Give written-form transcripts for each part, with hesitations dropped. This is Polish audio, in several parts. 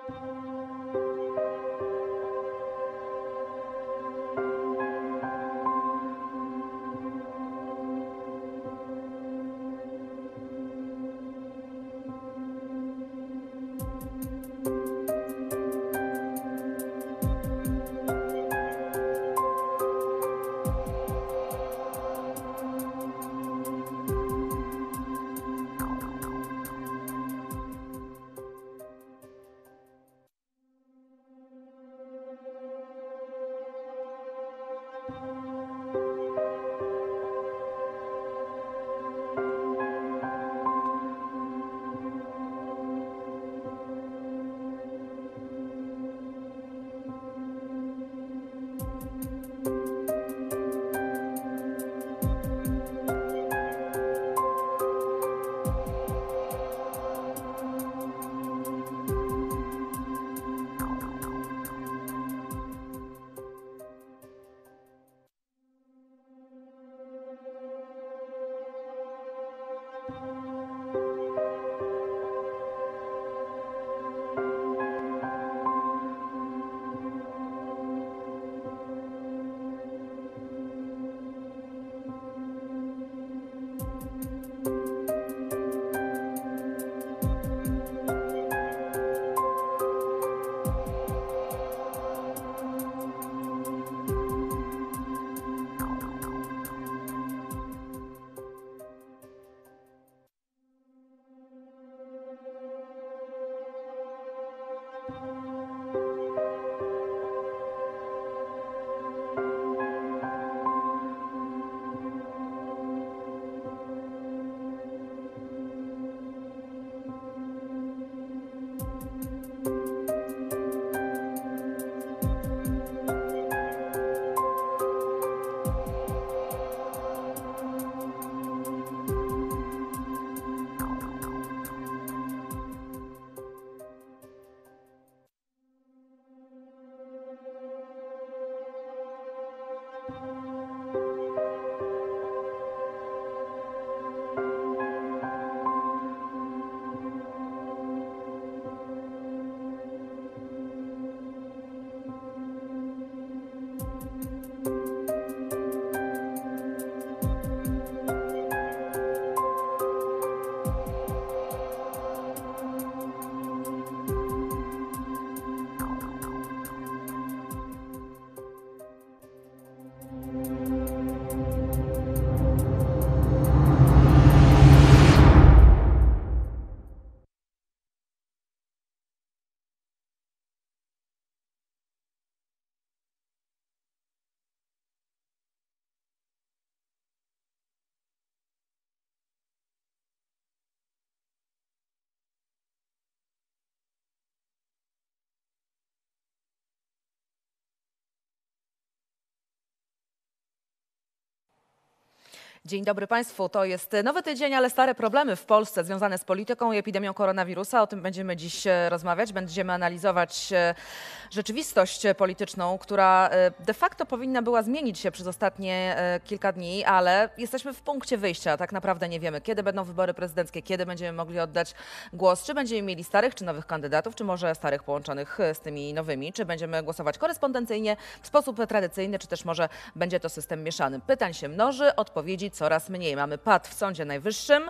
Dzień dobry Państwu. To jest nowy tydzień, ale stare problemy w Polsce związane z polityką i epidemią koronawirusa. O tym będziemy dziś rozmawiać. Będziemy analizować rzeczywistość polityczną, która de facto powinna była zmienić się przez ostatnie kilka dni, ale jesteśmy w punkcie wyjścia. Tak naprawdę nie wiemy, kiedy będą wybory prezydenckie, kiedy będziemy mogli oddać głos, czy będziemy mieli starych, czy nowych kandydatów, czy może starych połączonych z tymi nowymi, czy będziemy głosować korespondencyjnie, w sposób tradycyjny, czy też może będzie to system mieszany. Pytań się mnoży, odpowiedzi coraz mniej. Mamy pad w Sądzie Najwyższym,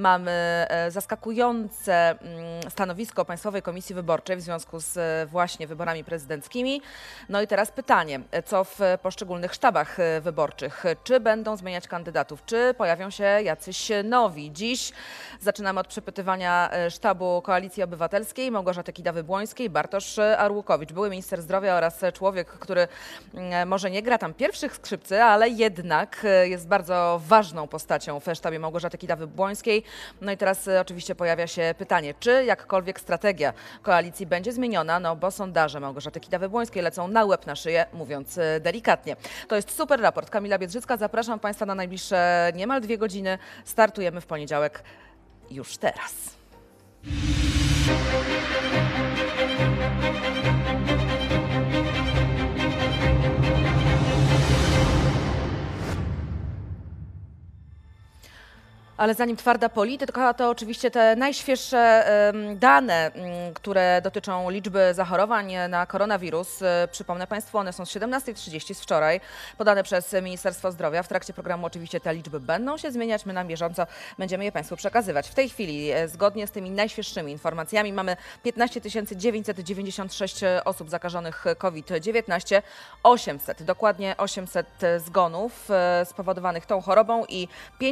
mamy zaskakujące stanowisko Państwowej Komisji Wyborczej w związku z właśnie wyborami prezydenckimi. No i teraz pytanie, co w poszczególnych sztabach wyborczych? Czy będą zmieniać kandydatów? Czy pojawią się jacyś nowi? Dziś zaczynamy od przepytywania sztabu Koalicji Obywatelskiej, Małgorzaty Kidawy-Błońskiej, Bartosz Arłukowicz, były minister zdrowia oraz człowiek, który może nie gra tam pierwszych skrzypcy, ale jednak jest bardzo ważną postacią w sztabie Małgorzaty Kidawy-Błońskiej. No i teraz oczywiście pojawia się pytanie, czy jakkolwiek strategia koalicji będzie zmieniona, no bo sondaże Małgorzaty Kidawy-Błońskiej lecą na łeb na szyję, mówiąc delikatnie. To jest Super Raport. Kamila Biedrzycka, zapraszam Państwa na najbliższe niemal 2 godziny. Startujemy w poniedziałek już teraz. Ale zanim twarda polityka, to oczywiście te najświeższe dane, które dotyczą liczby zachorowań na koronawirus. Przypomnę Państwu, one są z 17:30 z wczoraj, podane przez Ministerstwo Zdrowia. W trakcie programu oczywiście te liczby będą się zmieniać, my na bieżąco będziemy je Państwu przekazywać. W tej chwili, zgodnie z tymi najświeższymi informacjami, mamy 15 996 osób zakażonych COVID-19, 800, dokładnie 800 zgonów spowodowanych tą chorobą i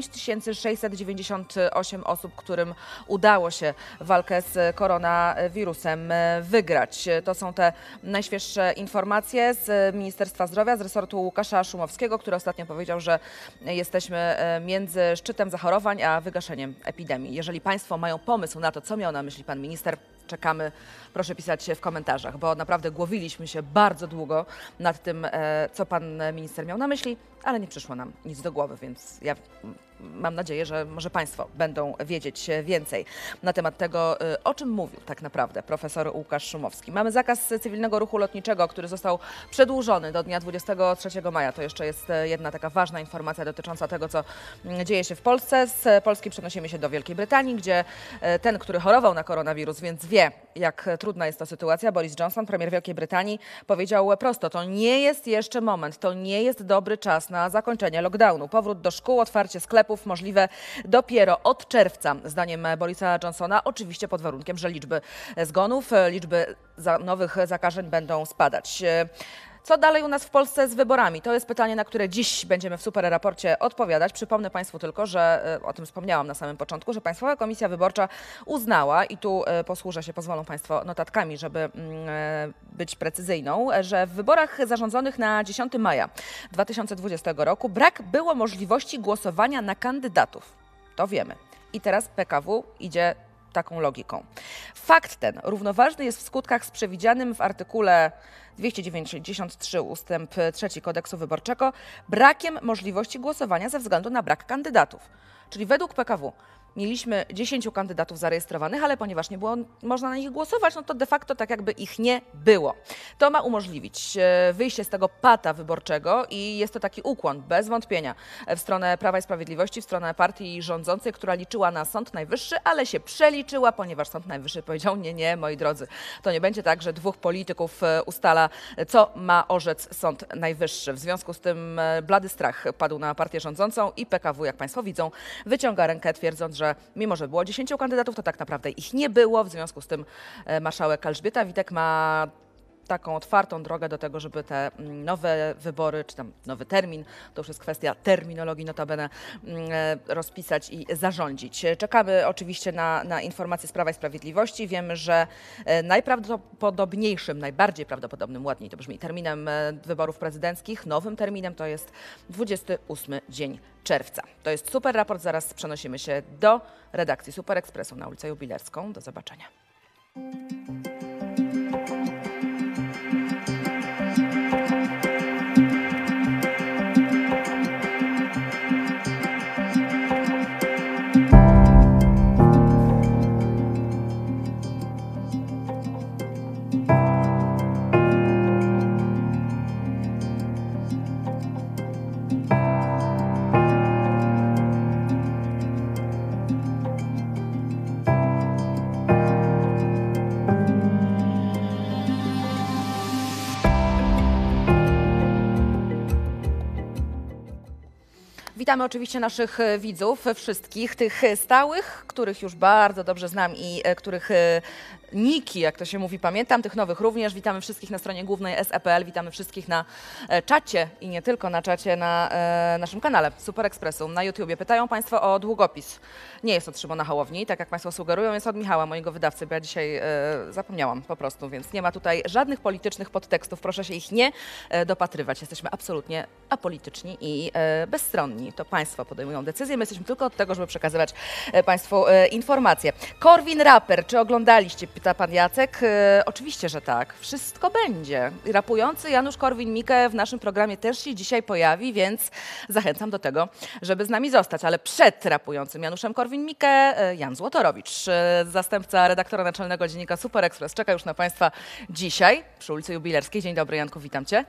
5698 osób, którym udało się walkę z koronawirusem wygrać. To są te najświeższe informacje z Ministerstwa Zdrowia, z resortu Łukasza Szumowskiego, który ostatnio powiedział, że jesteśmy między szczytem zachorowań a wygaszeniem epidemii. Jeżeli Państwo mają pomysł na to, co miał na myśli pan minister, czekamy, proszę pisać w komentarzach, bo naprawdę głowiliśmy się bardzo długo nad tym, co pan minister miał na myśli, ale nie przyszło nam nic do głowy, więc ja mam nadzieję, że może Państwo będą wiedzieć więcej na temat tego, o czym mówił tak naprawdę profesor Łukasz Szumowski. Mamy zakaz cywilnego ruchu lotniczego, który został przedłużony do dnia 23 maja. To jeszcze jest jedna taka ważna informacja dotycząca tego, co dzieje się w Polsce. Z Polski przenosimy się do Wielkiej Brytanii, gdzie ten, który chorował na koronawirus, więc wie, jak trudna jest to sytuacja, Boris Johnson, premier Wielkiej Brytanii, powiedział prosto, to nie jest jeszcze moment, to nie jest dobry czas na zakończenie lockdownu. Powrót do szkół, otwarcie sklepów możliwe dopiero od czerwca, zdaniem Borisa Johnsona, oczywiście pod warunkiem, że liczby zgonów, liczby nowych zakażeń będą spadać. Co dalej u nas w Polsce z wyborami? To jest pytanie, na które dziś będziemy w Super Raporcie odpowiadać. Przypomnę Państwu tylko, że o tym wspomniałam na samym początku, że Państwowa Komisja Wyborcza uznała, i tu posłużę się, pozwolą Państwo, notatkami, żeby być precyzyjną, że w wyborach zarządzonych na 10 maja 2020 roku brak było możliwości głosowania na kandydatów. To wiemy. I teraz PKW idzie taką logiką. Fakt ten równoważny jest w skutkach z przewidzianym w artykule 293 ustęp 3 Kodeksu Wyborczego brakiem możliwości głosowania ze względu na brak kandydatów. Czyli według PKW mieliśmy 10 kandydatów zarejestrowanych, ale ponieważ nie było można na nich głosować, no to de facto tak jakby ich nie było. To ma umożliwić wyjście z tego pata wyborczego i jest to taki ukłon, bez wątpienia, w stronę Prawa i Sprawiedliwości, w stronę partii rządzącej, która liczyła na Sąd Najwyższy, ale się przeliczyła, ponieważ Sąd Najwyższy powiedział, nie, moi drodzy, to nie będzie tak, że dwóch polityków ustala, co ma orzec Sąd Najwyższy. W związku z tym blady strach padł na partię rządzącą i PKW, jak Państwo widzą, wyciąga rękę, twierdząc, że mimo, że było 10 kandydatów, to tak naprawdę ich nie było. W związku z tym marszałek Elżbieta Witek ma taką otwartą drogę do tego, żeby te nowe wybory, czy tam nowy termin, to już jest kwestia terminologii notabene, rozpisać i zarządzić. Czekamy oczywiście na informacje z Prawa i Sprawiedliwości. Wiemy, że najprawdopodobniejszym, najbardziej prawdopodobnym, ładniej to brzmi, terminem wyborów prezydenckich, nowym terminem to jest 28 dzień czerwca. To jest Super Raport. Zaraz przenosimy się do redakcji Super Expressu na ulicę Jubilerską. Do zobaczenia. Witamy oczywiście naszych widzów, wszystkich tych stałych, których już bardzo dobrze znam i których niki, jak to się mówi, pamiętam, tych nowych również. Witamy wszystkich na stronie głównej SE.pl, witamy wszystkich na czacie i nie tylko na czacie, na naszym kanale Super Expressu na YouTubie. Pytają Państwo o długopis. Nie jest od Szymona Hołowni, tak jak Państwo sugerują, jest od Michała, mojego wydawcy, bo ja dzisiaj zapomniałam po prostu, więc nie ma tutaj żadnych politycznych podtekstów. Proszę się ich nie dopatrywać. Jesteśmy absolutnie apolityczni i bezstronni. To Państwo podejmują decyzje. My jesteśmy tylko od tego, żeby przekazywać Państwu informacje. Korwin raper, czy oglądaliście? Pyta pan Jacek. Oczywiście, że tak. Wszystko będzie. Rapujący Janusz Korwin-Mikke w naszym programie też się dzisiaj pojawi, więc zachęcam do tego, żeby z nami zostać. Ale przed rapującym Januszem Korwin-Mikke Jan Złotorowicz, zastępca redaktora naczelnego dziennika Super Express, czeka już na Państwa dzisiaj przy ulicy Jubilerskiej. Dzień dobry, Janku, witam Cię.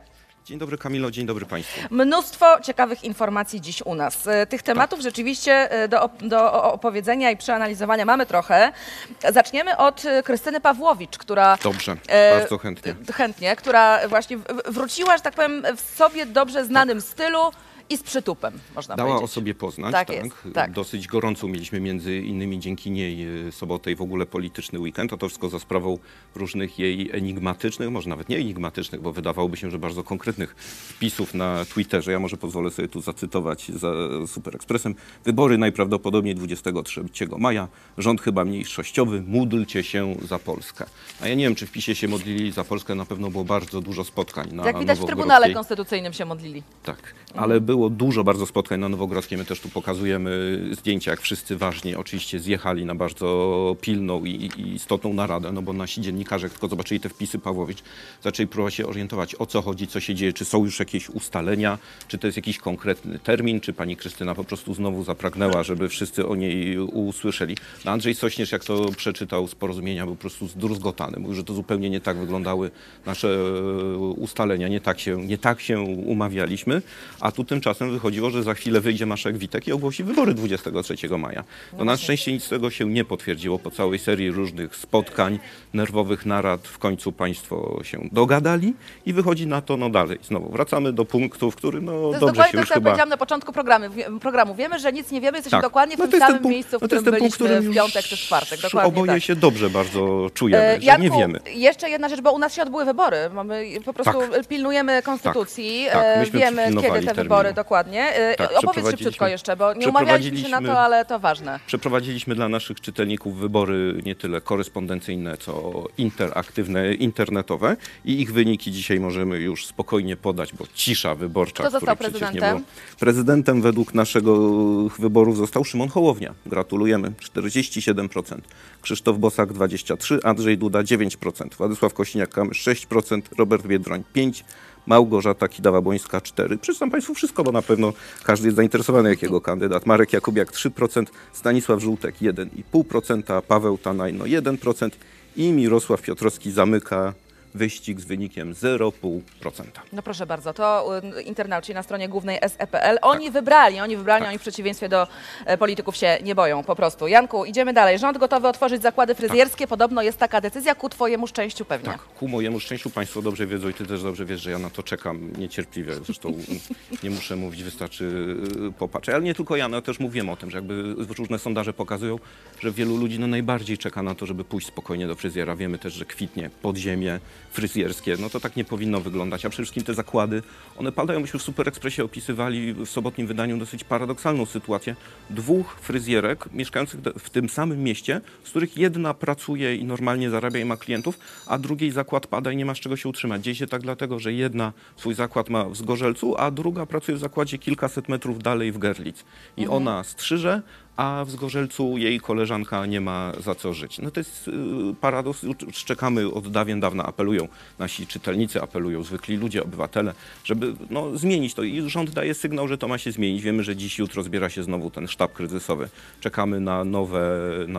Dzień dobry Kamilo, dzień dobry Państwu. Mnóstwo ciekawych informacji dziś u nas. Tych tematów rzeczywiście do opowiedzenia i przeanalizowania mamy trochę. Zaczniemy od Krystyny Pawłowicz, która... Dobrze, bardzo chętnie. Chętnie, która właśnie wróciła, że tak powiem, w sobie dobrze znanym stylu i z przytupem, można Dała powiedzieć. o sobie poznać, Tak tak. jest, tak. Dosyć gorącą mieliśmy między innymi dzięki niej sobotę i w ogóle polityczny weekend. A to wszystko za sprawą różnych jej enigmatycznych, może nawet nie enigmatycznych, bo wydawałoby się, że bardzo konkretnych wpisów na Twitterze. Ja może pozwolę sobie tu zacytować za Super Expressem. Wybory najprawdopodobniej 23 maja. Rząd chyba mniejszościowy. Módlcie się za Polskę. A ja nie wiem, czy w PiSie się modlili za Polskę. Na pewno było bardzo dużo spotkań na Jak widać, w Nowogrodzkiej. Trybunale Konstytucyjnym się modlili. Tak, ale było dużo bardzo spotkań na Nowogrodzkiej. My też tu pokazujemy zdjęcia, jak wszyscy ważni oczywiście zjechali na bardzo pilną i istotną naradę, no bo nasi dziennikarze, jak tylko zobaczyli te wpisy Pawłowicz, zaczęli próbować się orientować, o co chodzi, co się dzieje, czy są już jakieś ustalenia, czy to jest jakiś konkretny termin, czy pani Krystyna po prostu znowu zapragnęła, żeby wszyscy o niej usłyszeli. No Andrzej Sośnierz, jak to przeczytał z porozumienia, był po prostu zdruzgotany. Mówił, że to zupełnie nie tak wyglądały nasze ustalenia, nie tak się umawialiśmy. A tu tymczasem wychodziło, że za chwilę wyjdzie marszałek Witek i ogłosi wybory 23 maja. No na szczęście nic z tego się nie potwierdziło. Po całej serii różnych spotkań, nerwowych narad w końcu państwo się dogadali i wychodzi na to, no dalej. Znowu wracamy do punktu, w którym no dobrze się już jak chyba... powiedziałam na początku programu. Wiemy, że nic nie wiemy, jesteśmy Tak. dokładnie w No tym to jest ten samym punkt- miejscu, w no to którym jest ten punkt, byliśmy którym w piątek czy w czwartek. już Dokładnie oboje tak. się dobrze bardzo czujemy, że Janku, nie wiemy. jeszcze jedna rzecz, bo u nas się odbyły wybory. Po prostu pilnujemy konstytucji, myśmy wiemy, kiedy przypilnowali te terminu. wybory dokładnie. Tak, Opowiedz szybciutko jeszcze, bo nie umawialiśmy się na to, ale to ważne. Przeprowadziliśmy dla naszych czytelników wybory nie tyle korespondencyjne, co interaktywne, internetowe i ich wyniki dzisiaj możemy już spokojnie podać, bo cisza wyborcza, Kto został której przecież nie prezydentem? było. Prezydentem według naszego wyborów został Szymon Hołownia. Gratulujemy. 47%. Krzysztof Bosak 23%, Andrzej Duda 9%, Władysław Kosiniak-Kamysz 6%, Robert Biedroń 5%, Małgorzata Kidawa-Błońska 4%. Przeczytam Państwu wszystko, bo na pewno każdy jest zainteresowany, jakiego kandydat. Marek Jakubiak 3%, Stanisław Żółtek 1,5%, Paweł Tanaj 1% i Mirosław Piotrowski zamyka wyścig z wynikiem 0,5%. No proszę bardzo, to internauci na stronie głównej SE.pl. Oni wybrali, oni w przeciwieństwie do polityków się nie boją, po prostu. Janku, idziemy dalej. Rząd gotowy otworzyć zakłady fryzjerskie. Podobno jest taka decyzja, ku twojemu szczęściu pewnie. Tak, ku mojemu szczęściu Państwo dobrze wiedzą i Ty też dobrze wiesz, że ja na to czekam niecierpliwie. Zresztą nie muszę mówić, wystarczy popatrzeć. Ale nie tylko ja, no też mówiłem o tym, że jakby różne sondaże pokazują, że wielu ludzi najbardziej czeka na to, żeby pójść spokojnie do fryzjera. Wiemy też, że kwitnie podziemie fryzjerskie. No to tak nie powinno wyglądać. A przede wszystkim te zakłady, one padają. Myśmy w Super Expressie opisywali w sobotnim wydaniu dosyć paradoksalną sytuację. 2 fryzjerek mieszkających w tym samym mieście, z których jedna pracuje i normalnie zarabia i ma klientów, a drugiej zakład pada i nie ma z czego się utrzymać. Dzieje się tak dlatego, że jedna swój zakład ma w Zgorzelcu, a druga pracuje w zakładzie kilkaset metrów dalej w Görlitz. I ona strzyże, a w Zgorzelcu jej koleżanka nie ma za co żyć. No to jest paradoks. Czekamy od dawien dawna, apelują nasi czytelnicy, apelują zwykli ludzie, obywatele, żeby zmienić to. I rząd daje sygnał, że to ma się zmienić. Wiemy, że dziś, jutro zbiera się znowu ten sztab kryzysowy. Czekamy na nowe...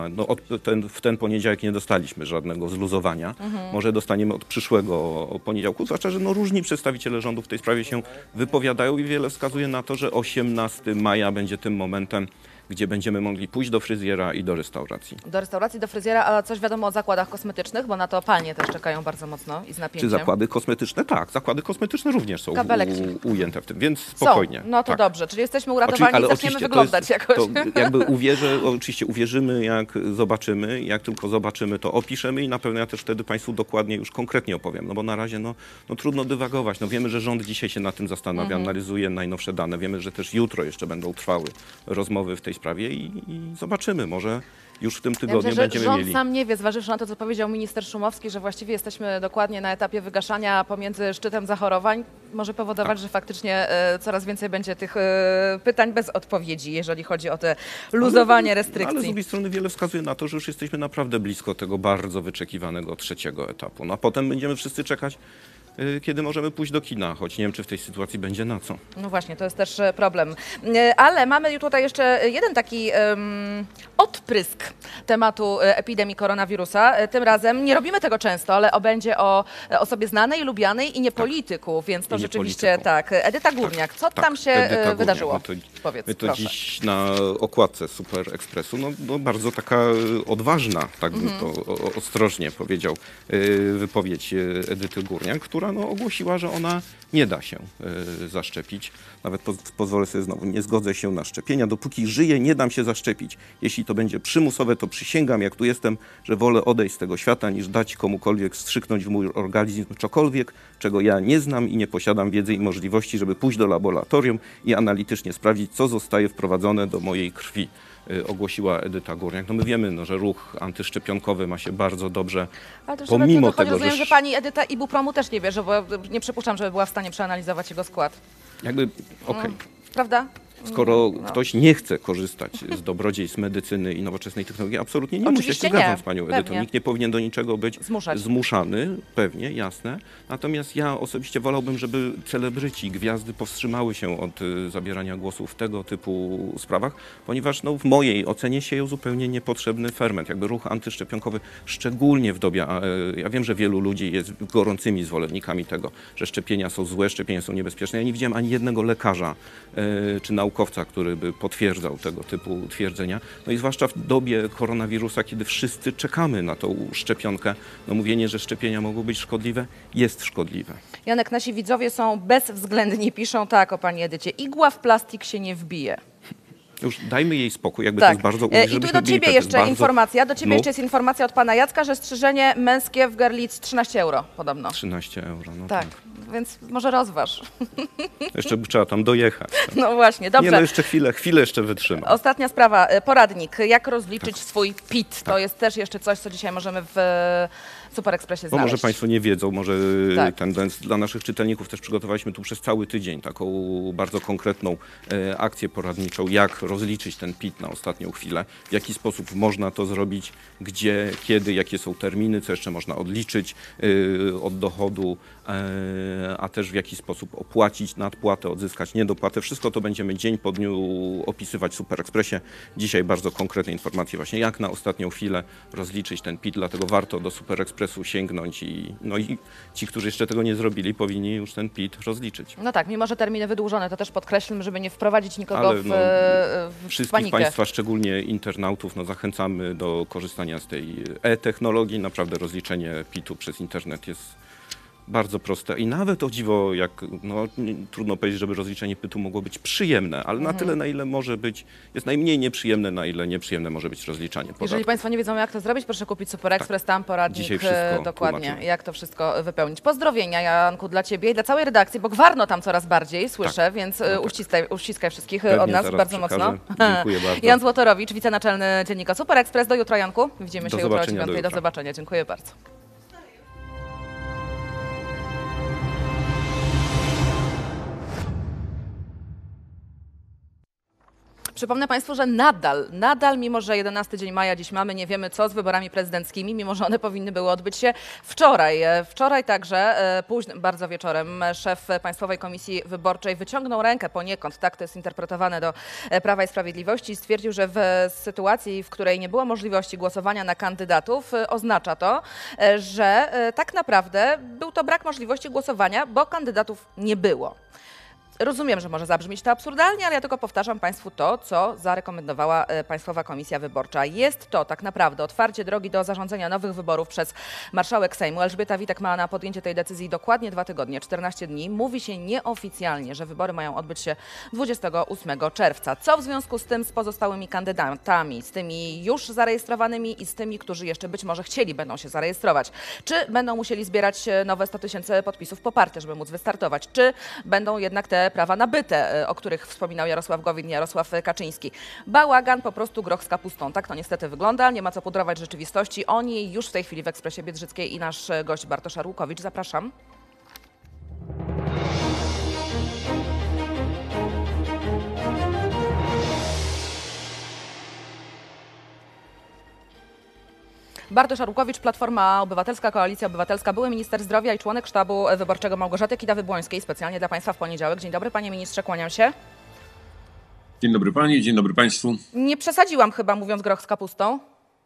w ten poniedziałek nie dostaliśmy żadnego zluzowania. Może dostaniemy od przyszłego poniedziałku. Zwłaszcza, że różni przedstawiciele rządu w tej sprawie się wypowiadają i wiele wskazuje na to, że 18 maja będzie tym momentem, gdzie będziemy mogli pójść do fryzjera i do restauracji. Do restauracji, do fryzjera, a coś wiadomo o zakładach kosmetycznych, bo na to panie też czekają bardzo mocno i z napięciem. Czy zakłady kosmetyczne? Tak, zakłady kosmetyczne również są ujęte w tym, więc Są. spokojnie. No to tak. dobrze, czyli jesteśmy uratowani i zaczniemy wyglądać jakoś. To jakby oczywiście uwierzymy, jak zobaczymy, jak tylko zobaczymy, to opiszemy i na pewno ja też wtedy Państwu dokładnie, już konkretnie opowiem, no bo na razie trudno dywagować. No wiemy, że rząd dzisiaj się nad tym zastanawia, analizuje najnowsze dane. Wiemy, że też jutro jeszcze będą trwały rozmowy w tej sprawie i zobaczymy, może już w tym tygodniu będziemy rząd mieli. sam nie wie, zważywszy na to, co powiedział minister Szumowski, że właściwie jesteśmy dokładnie na etapie wygaszania pomiędzy szczytem zachorowań, może powodować, że faktycznie coraz więcej będzie tych pytań bez odpowiedzi, jeżeli chodzi o te luzowanie restrykcji. Ale z drugiej strony wiele wskazuje na to, że już jesteśmy naprawdę blisko tego bardzo wyczekiwanego 3. etapu. No a potem będziemy wszyscy czekać kiedy możemy pójść do kina, choć nie wiem, czy w tej sytuacji będzie na co. No właśnie, to jest też problem. Ale mamy tutaj jeszcze jeden taki odprysk tematu epidemii koronawirusa. Tym razem nie robimy tego często, ale będzie o osobie znanej, lubianej i nie polityku, więc to I nie rzeczywiście polityku. tak. Edyta Górniak, co tam się Edyta Górniak. wydarzyło? No to, Powiedz, my to proszę. dziś na okładce Super Expressu, no bardzo taka odważna, tak bym to ostrożnie powiedział, wypowiedź Edyty Górniak, która ogłosiła, że ona nie da się zaszczepić. Nawet pozwolę sobie znowu, nie zgodzę się na szczepienia. Dopóki żyję, nie dam się zaszczepić. Jeśli to będzie przymusowe, to przysięgam, jak tu jestem, że wolę odejść z tego świata, niż dać komukolwiek wstrzyknąć w mój organizm cokolwiek, czego ja nie znam i nie posiadam wiedzy i możliwości, żeby pójść do laboratorium i analitycznie sprawdzić, co zostaje wprowadzone do mojej krwi. Ogłosiła Edyta Górniak. No my wiemy, że ruch antyszczepionkowy ma się bardzo dobrze, Ale to już pomimo nawet tego, rozumiem, że pani Edyta Ibupromu też nie bierze, bo nie przypuszczam, żeby była w stanie przeanalizować jego skład. jakby, okej. Prawda? Skoro ktoś nie chce korzystać z dobrodziejstw medycyny i nowoczesnej technologii, absolutnie nie musi. Ja się Oczywiście zgadzam nie, z panią pewnie. Edytą. Nikt nie powinien do niczego być Zmuszać. zmuszany, pewnie, jasne. Natomiast ja osobiście wolałbym, żeby celebryci, gwiazdy powstrzymały się od zabierania głosu w tego typu sprawach, ponieważ w mojej ocenie sieją zupełnie niepotrzebny ferment. Jakby ruch antyszczepionkowy, szczególnie w dobie, ja wiem, że wielu ludzi jest gorącymi zwolennikami tego, że szczepienia są złe, szczepienia są niebezpieczne. Ja nie widziałem ani jednego lekarza czy naukowca, który by potwierdzał tego typu twierdzenia. No i zwłaszcza w dobie koronawirusa, kiedy wszyscy czekamy na tą szczepionkę, mówienie, że szczepienia mogą być szkodliwe, jest szkodliwe. Janek, nasi widzowie są bezwzględni, piszą tak o pani Edycie. Igła w plastik się nie wbije. Już dajmy jej spokój, jakby to jest bardzo I tu żebyśmy do byli ciebie pewni, jeszcze bardzo... informacja, No. jest informacja od pana Jacka, że strzyżenie męskie w Gerlitz 13 euro podobno. 13 euro, no Tak, więc może rozważ. Jeszcze by trzeba tam dojechać. No właśnie, dobrze. Nie, jeszcze chwilę jeszcze wytrzyma. Ostatnia sprawa, poradnik, jak rozliczyć swój PIT. To jest też jeszcze coś, co dzisiaj możemy w Super Expressie No znaleźć. może Państwo nie wiedzą, może Tak. dla naszych czytelników też przygotowaliśmy tu przez cały tydzień taką bardzo konkretną akcję poradniczą, jak rozliczyć ten PIT na ostatnią chwilę, w jaki sposób można to zrobić, gdzie, kiedy, jakie są terminy, co jeszcze można odliczyć od dochodu, a też w jaki sposób opłacić nadpłatę, odzyskać niedopłatę. Wszystko to będziemy dzień po dniu opisywać w Super Expressie. Dzisiaj bardzo konkretne informacje właśnie, jak na ostatnią chwilę rozliczyć ten PIT, dlatego warto do Super Expressu sięgnąć i ci, którzy jeszcze tego nie zrobili, powinni już ten PIT rozliczyć. No tak, mimo że terminy wydłużone, to też podkreślam, żeby nie wprowadzić nikogo Ale w wszystkich panikę. Państwa, szczególnie internautów, zachęcamy do korzystania z tej e-technologii. Naprawdę rozliczenie PIT-u przez internet jest bardzo proste i nawet o dziwo, trudno powiedzieć, żeby rozliczenie PIT-u mogło być przyjemne, ale na tyle, na ile może być, jest najmniej nieprzyjemne, na ile nieprzyjemne może być rozliczanie podatku. Jeżeli Państwo nie wiedzą, jak to zrobić, proszę kupić Super Express, tam poradnik Dzisiaj wszystko dokładnie, tłumaczymy. jak to wszystko wypełnić. Pozdrowienia, Janku, dla Ciebie i dla całej redakcji, bo gwarno tam coraz bardziej, słyszę, więc uściskaj wszystkich Pewnie od nas zaraz bardzo przekażę. mocno. Dziękuję bardzo. Jan Złotorowicz, wicenaczelny dziennika Super Express. Do jutra, Janku. Widzimy Do się jutro o zobaczenia, 9:00. do Do jutra. zobaczenia. Dziękuję bardzo. Przypomnę Państwu, że nadal, mimo że 11 dzień maja dziś mamy, nie wiemy co z wyborami prezydenckimi, mimo że one powinny były odbyć się wczoraj. Wczoraj także, późno, bardzo wieczorem, szef Państwowej Komisji Wyborczej wyciągnął rękę poniekąd, tak to jest interpretowane, do Prawa i Sprawiedliwości i stwierdził, że w sytuacji, w której nie było możliwości głosowania na kandydatów, oznacza to, że tak naprawdę był to brak możliwości głosowania, bo kandydatów nie było. Rozumiem, że może zabrzmieć to absurdalnie, ale ja tylko powtarzam Państwu to, co zarekomendowała Państwowa Komisja Wyborcza. Jest to tak naprawdę otwarcie drogi do zarządzenia nowych wyborów przez marszałek Sejmu. Elżbieta Witek ma na podjęcie tej decyzji dokładnie 2 tygodnie, 14 dni. Mówi się nieoficjalnie, że wybory mają odbyć się 28 czerwca. Co w związku z tym z pozostałymi kandydatami, z tymi już zarejestrowanymi i z tymi, którzy jeszcze być może będą się zarejestrować? Czy będą musieli zbierać nowe 100 000 podpisów poparcia, żeby móc wystartować? Czy będą jednak te prawa nabyte, o których wspominał Jarosław Gowin i Jarosław Kaczyński? Bałagan, po prostu groch z kapustą. Tak to niestety wygląda, nie ma co pudrować rzeczywistości. O niej już w tej chwili w Ekspresie Biedrzyckiej i nasz gość Bartosz Arłukowicz. Zapraszam. Bartosz Arłukowicz, Platforma Obywatelska, Koalicja Obywatelska, były minister zdrowia i członek sztabu wyborczego Małgorzaty Kidawy-Błońskiej, specjalnie dla Państwa w poniedziałek. Dzień dobry, panie ministrze, kłaniam się. Dzień dobry pani, dzień dobry państwu. Nie przesadziłam chyba, mówiąc groch z kapustą.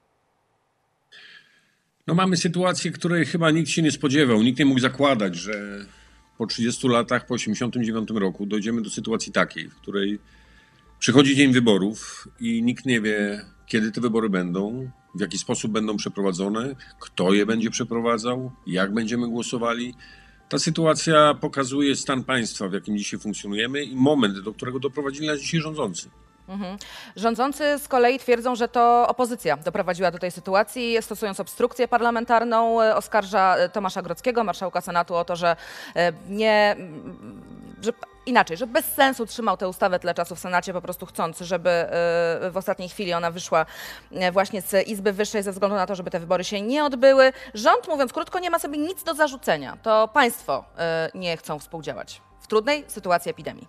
No mamy sytuację, której chyba nikt się nie spodziewał. Nikt nie mógł zakładać, że po 30 latach, po 1989 roku dojdziemy do sytuacji takiej, w której przychodzi dzień wyborów i nikt nie wie, kiedy te wybory będą, w jaki sposób będą przeprowadzone, kto je będzie przeprowadzał, jak będziemy głosowali. Ta sytuacja pokazuje stan państwa, w jakim dzisiaj funkcjonujemy i moment, do którego doprowadzili nas dzisiaj rządzący. Rządzący z kolei twierdzą, że to opozycja doprowadziła do tej sytuacji, stosując obstrukcję parlamentarną. Oskarża Tomasza Grodzkiego, marszałka Senatu, o to, że że bez sensu trzymał tę ustawę tyle czasu w Senacie, po prostu chcąc, żeby w ostatniej chwili ona wyszła właśnie z Izby Wyższej ze względu na to, żeby te wybory się nie odbyły. Rząd, mówiąc krótko, nie ma sobie nic do zarzucenia. To państwo nie chcą współdziałać w trudnej sytuacji epidemii.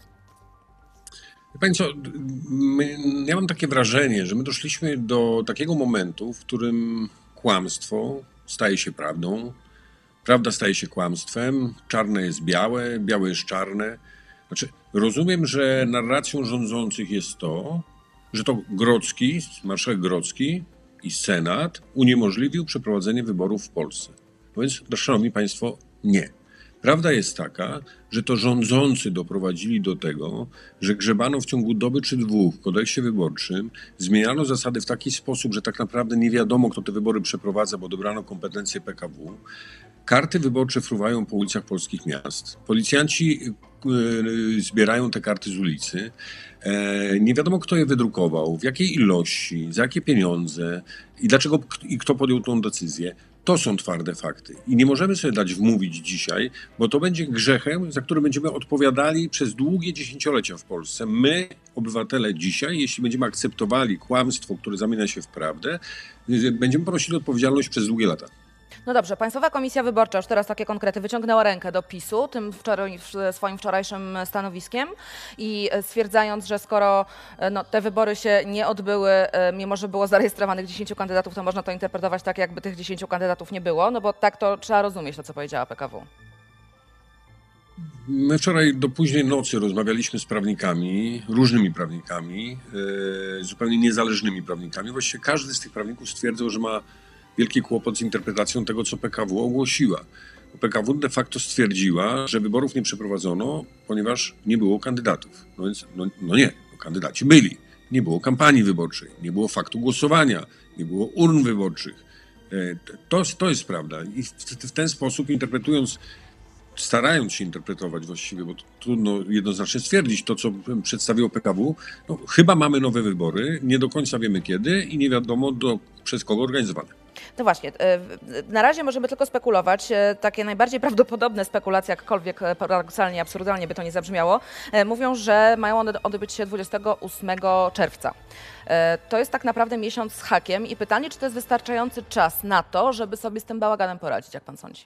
Pani co, ja mam takie wrażenie, że my doszliśmy do takiego momentu, w którym kłamstwo staje się prawdą, prawda staje się kłamstwem, czarne jest białe, białe jest czarne. Znaczy, rozumiem, że narracją rządzących jest to, że to Grodzki, marszałek Grodzki i Senat uniemożliwił przeprowadzenie wyborów w Polsce. No więc, szanowni państwo, nie. Prawda jest taka, że to rządzący doprowadzili do tego, że grzebano w ciągu doby czy dwóch w kodeksie wyborczym, zmieniano zasady w taki sposób, że tak naprawdę nie wiadomo, kto te wybory przeprowadza, bo odebrano kompetencje PKW. Karty wyborcze fruwają po ulicach polskich miast. Policjanci zbierają te karty z ulicy. Nie wiadomo, kto je wydrukował, w jakiej ilości, za jakie pieniądze i dlaczego i kto podjął tą decyzję. To są twarde fakty. I nie możemy sobie dać wmówić dzisiaj, bo to będzie grzechem, za który będziemy odpowiadali przez długie dziesięciolecia w Polsce. My, obywatele, dzisiaj, jeśli będziemy akceptowali kłamstwo, które zamienia się w prawdę, będziemy ponosili odpowiedzialność przez długie lata. No dobrze, Państwowa Komisja Wyborcza, już teraz takie konkrety, wyciągnęła rękę do PiS-u tym swoim wczorajszym stanowiskiem i stwierdzając, że skoro te wybory się nie odbyły, mimo że było zarejestrowanych 10 kandydatów, to można to interpretować tak, jakby tych 10 kandydatów nie było, no bo tak to trzeba rozumieć, to co powiedziała PKW. My wczoraj do późnej nocy rozmawialiśmy z prawnikami, różnymi prawnikami, zupełnie niezależnymi prawnikami. Właściwie każdy z tych prawników stwierdzał, że ma wielki kłopot z interpretacją tego, co PKW ogłosiła. PKW de facto stwierdziła, że wyborów nie przeprowadzono, ponieważ nie było kandydatów. No więc, nie, kandydaci byli. Nie było kampanii wyborczej, nie było faktu głosowania, nie było urn wyborczych. To jest prawda. I w ten sposób starając się interpretować właściwie, bo trudno jednoznacznie stwierdzić to, co przedstawiło PKW, chyba mamy nowe wybory, nie do końca wiemy kiedy i nie wiadomo przez kogo organizowane. No właśnie, na razie możemy tylko spekulować. Takie najbardziej prawdopodobne spekulacje, jakkolwiek paradoksalnie, absurdalnie by to nie zabrzmiało, mówią, że mają one odbyć się 28 czerwca. To jest tak naprawdę miesiąc z hakiem i pytanie, czy to jest wystarczający czas na to, żeby sobie z tym bałaganem poradzić, jak pan sądzi?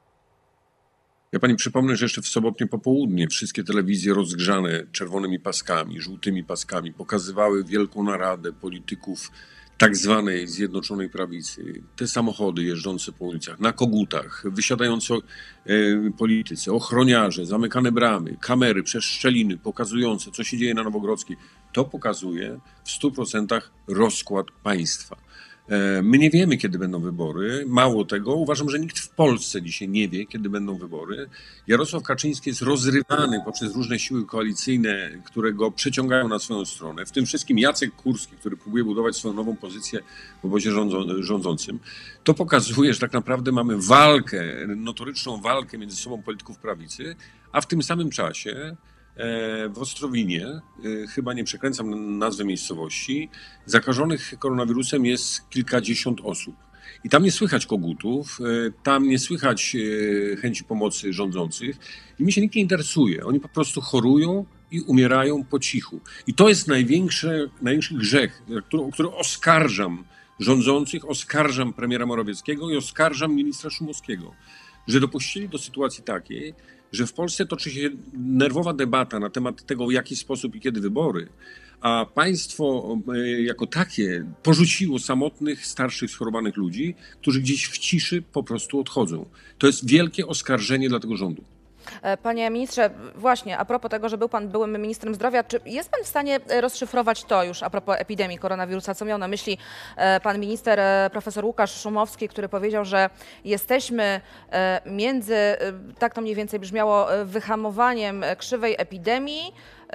Ja pani przypomnę, że jeszcze w sobotnie popołudnie wszystkie telewizje rozgrzane czerwonymi paskami, żółtymi paskami pokazywały wielką naradę polityków tak zwanej Zjednoczonej Prawicy. Te samochody jeżdżące po ulicach, na kogutach, wysiadający politycy, ochroniarze, zamykane bramy, kamery przez szczeliny pokazujące, co się dzieje na Nowogrodzkiej. To pokazuje w 100% rozkład państwa. My nie wiemy, kiedy będą wybory. Mało tego, uważam, że nikt w Polsce dzisiaj nie wie, kiedy będą wybory. Jarosław Kaczyński jest rozrywany poprzez różne siły koalicyjne, które go przeciągają na swoją stronę. W tym wszystkim Jacek Kurski, który próbuje budować swoją nową pozycję w obozie rządzącym. To pokazuje, że tak naprawdę mamy walkę, notoryczną walkę między sobą polityków prawicy, a w tym samym czasie w Ostrowinie, chyba nie przekręcam nazwy miejscowości, zakażonych koronawirusem jest kilkadziesiąt osób. I tam nie słychać kogutów, tam nie słychać chęci pomocy rządzących i mi się nikt nie interesuje. Oni po prostu chorują i umierają po cichu. I to jest największy grzech, o który oskarżam rządzących, oskarżam premiera Morawieckiego i oskarżam ministra Szumowskiego. że dopuścili do sytuacji takiej, że w Polsce toczy się nerwowa debata na temat tego, w jaki sposób i kiedy wybory, a państwo jako takie porzuciło samotnych, starszych, schorowanych ludzi, którzy gdzieś w ciszy po prostu odchodzą. To jest wielkie oskarżenie dla tego rządu. Panie ministrze, właśnie a propos tego, że był pan byłym ministrem zdrowia, czy jest pan w stanie rozszyfrować to już a propos epidemii koronawirusa, co miał na myśli pan minister profesor Łukasz Szumowski, który powiedział, że jesteśmy między, tak to mniej więcej brzmiało, wyhamowaniem krzywej epidemii,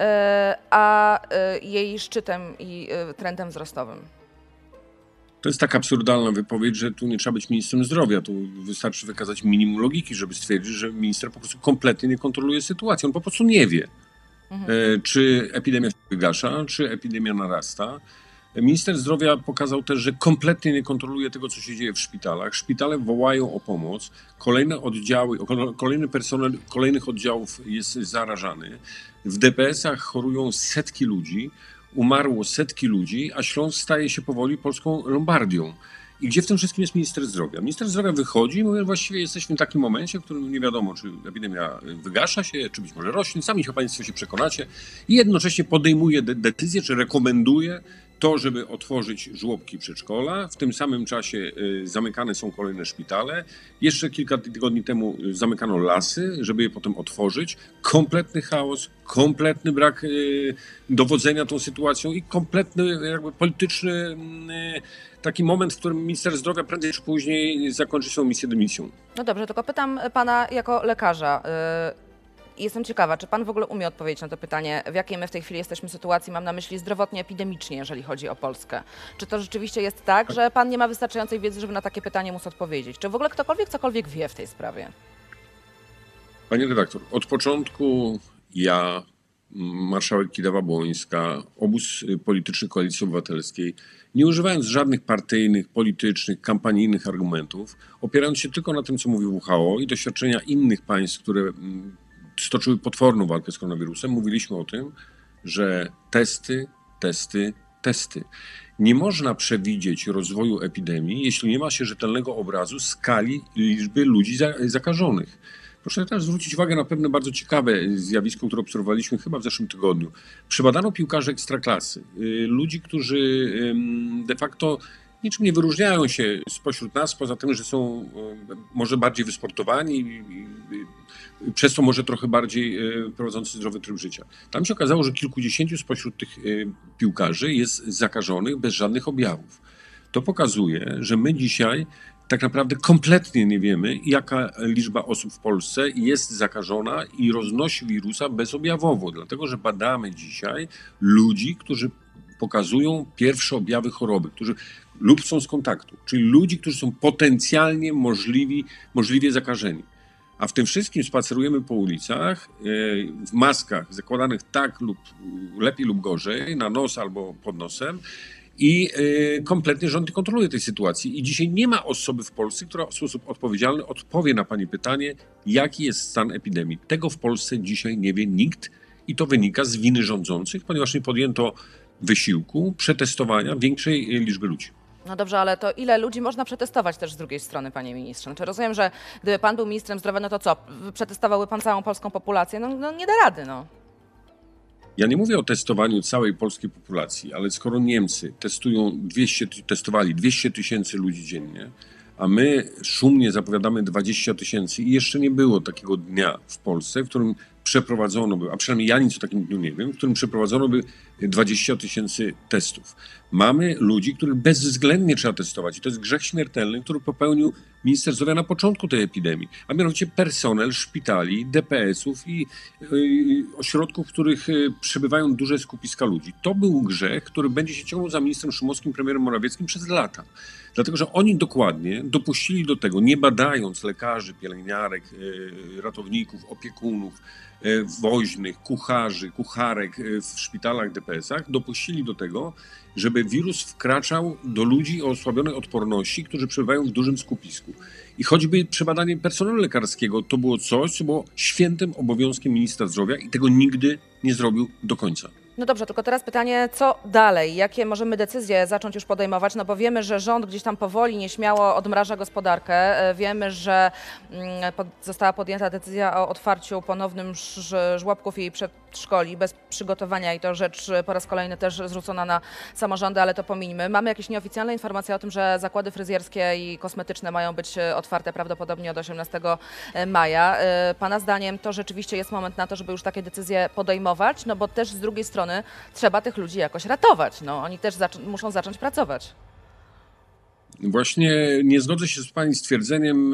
a jej szczytem i trendem wzrostowym? To jest tak absurdalna wypowiedź, że tu nie trzeba być ministrem zdrowia. Tu wystarczy wykazać minimum logiki, żeby stwierdzić, że minister po prostu kompletnie nie kontroluje sytuacji. On po prostu nie wie, czy epidemia się wygasza, czy epidemia narasta. Minister zdrowia pokazał też, że kompletnie nie kontroluje tego, co się dzieje w szpitalach. Szpitale wołają o pomoc. Kolejne oddziały, kolejny personel kolejnych oddziałów jest zarażany. W DPS-ach chorują setki ludzi. Umarło setki ludzi, a Śląsk staje się powoli polską Lombardią. I gdzie w tym wszystkim jest minister zdrowia? Minister zdrowia wychodzi i mówi, właściwie jesteśmy w takim momencie, w którym nie wiadomo, czy epidemia wygasza się, czy być może rośnie. Sami państwo się przekonacie. I jednocześnie podejmuje decyzję, czy rekomenduje to, żeby otworzyć żłobki przedszkola. W tym samym czasie zamykane są kolejne szpitale. Jeszcze kilka tygodni temu zamykano lasy, żeby je potem otworzyć. Kompletny chaos, kompletny brak dowodzenia tą sytuacją i kompletny jakby polityczny taki moment, w którym minister zdrowia prędzej czy później zakończy swoją misję dymisją. No dobrze, tylko pytam pana jako lekarza. Jestem ciekawa, czy pan w ogóle umie odpowiedzieć na to pytanie, w jakiej my w tej chwili jesteśmy sytuacji, mam na myśli zdrowotnie, epidemicznie, jeżeli chodzi o Polskę. Czy to rzeczywiście jest tak, że pan nie ma wystarczającej wiedzy, żeby na takie pytanie móc odpowiedzieć? Czy w ogóle ktokolwiek cokolwiek wie w tej sprawie? Panie redaktor, od początku ja, marszałek Kidawa-Błońska, obóz polityczny Koalicji Obywatelskiej, nie używając żadnych partyjnych, politycznych, kampanijnych argumentów, opierając się tylko na tym, co mówi WHO i doświadczenia innych państw, które stoczyły potworną walkę z koronawirusem, mówiliśmy o tym, że testy. Nie można przewidzieć rozwoju epidemii, jeśli nie ma się rzetelnego obrazu skali liczby ludzi zakażonych. Proszę teraz zwrócić uwagę na pewne bardzo ciekawe zjawisko, które obserwowaliśmy chyba w zeszłym tygodniu. Przebadano piłkarzy ekstraklasy, ludzi, którzy de facto niczym nie wyróżniają się spośród nas, poza tym, że są może bardziej wysportowani i przez to może trochę bardziej prowadzący zdrowy tryb życia. Tam się okazało, że kilkudziesięciu spośród tych piłkarzy jest zakażonych bez żadnych objawów. To pokazuje, że my dzisiaj tak naprawdę kompletnie nie wiemy, jaka liczba osób w Polsce jest zakażona i roznosi wirusa bezobjawowo, dlatego że badamy dzisiaj ludzi, którzy pokazują pierwsze objawy choroby, którzy lub są z kontaktu, czyli ludzi, którzy są potencjalnie możliwie zakażeni. A w tym wszystkim spacerujemy po ulicach w maskach zakładanych tak lub lepiej lub gorzej, na nos albo pod nosem i kompletnie rząd nie kontroluje tej sytuacji. I dzisiaj nie ma osoby w Polsce, która w sposób odpowiedzialny odpowie na pani pytanie, jaki jest stan epidemii. Tego w Polsce dzisiaj nie wie nikt i to wynika z winy rządzących, ponieważ nie podjęto wysiłku przetestowania większej liczby ludzi. No dobrze, ale to ile ludzi można przetestować też z drugiej strony, panie ministrze? Znaczy rozumiem, że gdyby pan był ministrem zdrowia, no to co, przetestowałby pan całą polską populację? No nie da rady, no. Ja nie mówię o testowaniu całej polskiej populacji, ale skoro Niemcy testowali 200 000 ludzi dziennie, a my szumnie zapowiadamy 20 000 i jeszcze nie było takiego dnia w Polsce, w którym przeprowadzono by, a przynajmniej ja nic o takim dniu nie wiem, w którym przeprowadzono by 20 000 testów. Mamy ludzi, których bezwzględnie trzeba testować i to jest grzech śmiertelny, który popełnił minister zdrowia na początku tej epidemii, a mianowicie personel szpitali, DPS-ów i ośrodków, w których przebywają duże skupiska ludzi. To był grzech, który będzie się ciągnął za ministrem Szumowskim, premierem Morawieckim przez lata. Dlatego, że oni dokładnie dopuścili do tego, nie badając lekarzy, pielęgniarek, ratowników, opiekunów, woźnych, kucharzy, kucharek w szpitalach, DPS-ach, dopuścili do tego, żeby wirus wkraczał do ludzi o osłabionej odporności, którzy przebywają w dużym skupisku. I choćby przebadanie personelu lekarskiego to było coś, co było świętym obowiązkiem ministra zdrowia i tego nigdy nie zrobił do końca. No dobrze, tylko teraz pytanie, co dalej? Jakie możemy decyzje zacząć już podejmować? No bo wiemy, że rząd gdzieś tam powoli, nieśmiało odmraża gospodarkę. Wiemy, że została podjęta decyzja o otwarciu ponownym żłobków i przedszkoli bez przygotowania i to rzecz po raz kolejny też zrzucona na samorządy, ale to pomińmy. Mamy jakieś nieoficjalne informacje o tym, że zakłady fryzjerskie i kosmetyczne mają być otwarte prawdopodobnie od 18 maja. Pana zdaniem to rzeczywiście jest moment na to, żeby już takie decyzje podejmować, no bo też z drugiej strony trzeba tych ludzi jakoś ratować. No, oni też muszą zacząć pracować. Właśnie nie zgodzę się z pani stwierdzeniem,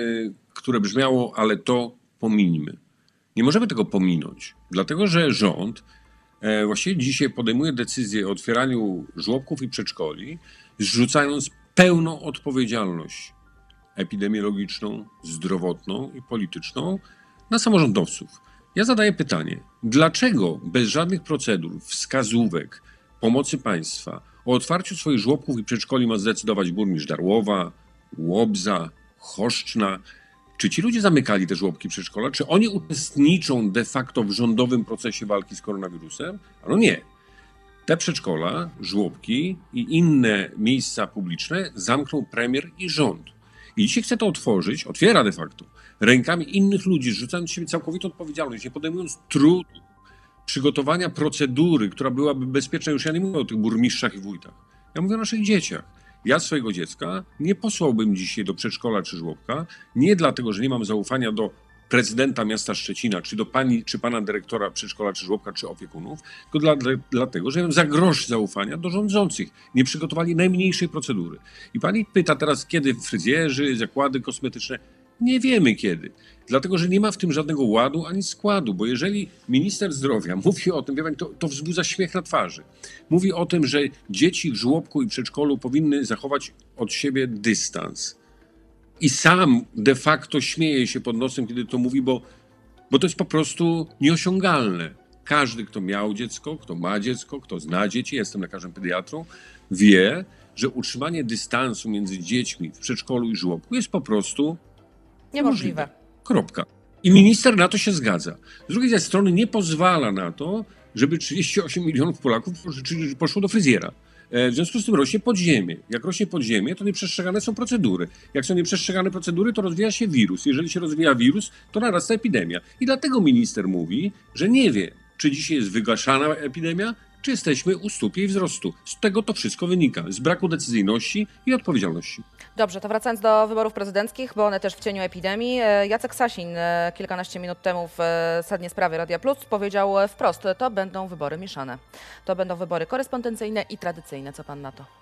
które brzmiało, ale to pomińmy. Nie możemy tego pominąć, dlatego że rząd właściwie dzisiaj podejmuje decyzję o otwieraniu żłobków i przedszkoli, zrzucając pełną odpowiedzialność epidemiologiczną, zdrowotną i polityczną na samorządowców. Ja zadaję pytanie, dlaczego bez żadnych procedur, wskazówek, pomocy państwa o otwarciu swoich żłobków i przedszkoli ma zdecydować burmistrz Darłowa, Łobza, Choszczna? Czy ci ludzie zamykali te żłobki i przedszkola? Czy oni uczestniczą de facto w rządowym procesie walki z koronawirusem? No nie. Te przedszkola, żłobki i inne miejsca publiczne zamknął premier i rząd. I dzisiaj chce to otworzyć, otwiera de facto, rękami innych ludzi, rzucając z siebie całkowitą odpowiedzialność, nie podejmując trudu przygotowania procedury, która byłaby bezpieczna. Już ja nie mówię o tych burmistrzach i wójtach. Ja mówię o naszych dzieciach. Ja swojego dziecka nie posłałbym dzisiaj do przedszkola czy żłobka, nie dlatego, że nie mam zaufania do prezydenta miasta Szczecina, czy do pani, czy pana dyrektora przedszkola, czy żłobka, czy opiekunów, tylko dlatego, że mam za grosz zaufania do rządzących. Nie przygotowali najmniejszej procedury. I pani pyta teraz, kiedy fryzjerzy, zakłady kosmetyczne. Nie wiemy kiedy. Dlatego, że nie ma w tym żadnego ładu ani składu, bo jeżeli minister zdrowia mówi o tym, wie pani, to wzbudza śmiech na twarzy. Mówi o tym, że dzieci w żłobku i przedszkolu powinny zachować od siebie dystans. I sam de facto śmieje się pod nosem, kiedy to mówi, bo to jest po prostu nieosiągalne. Każdy, kto miał dziecko, kto ma dziecko, kto zna dzieci, jestem lekarzem pediatrą, wie, że utrzymanie dystansu między dziećmi w przedszkolu i żłobku jest po prostu niemożliwe. Kropka. I minister na to się zgadza. Z drugiej strony nie pozwala na to, żeby 38 milionów Polaków poszło do fryzjera. W związku z tym rośnie podziemie. Jak rośnie podziemie, to nieprzestrzegane są procedury. Jak są nieprzestrzegane procedury, to rozwija się wirus. Jeżeli się rozwija wirus, to narasta epidemia. I dlatego minister mówi, że nie wie, czy dzisiaj jest wygaszana epidemia, czy jesteśmy u stóp jej wzrostu. Z tego to wszystko wynika. Z braku decyzyjności i odpowiedzialności. Dobrze, to wracając do wyborów prezydenckich, bo one też w cieniu epidemii. Jacek Sasin kilkanaście minut temu w Sednie Sprawy Radia Plus powiedział wprost, to będą wybory mieszane. To będą wybory korespondencyjne i tradycyjne. Co pan na to?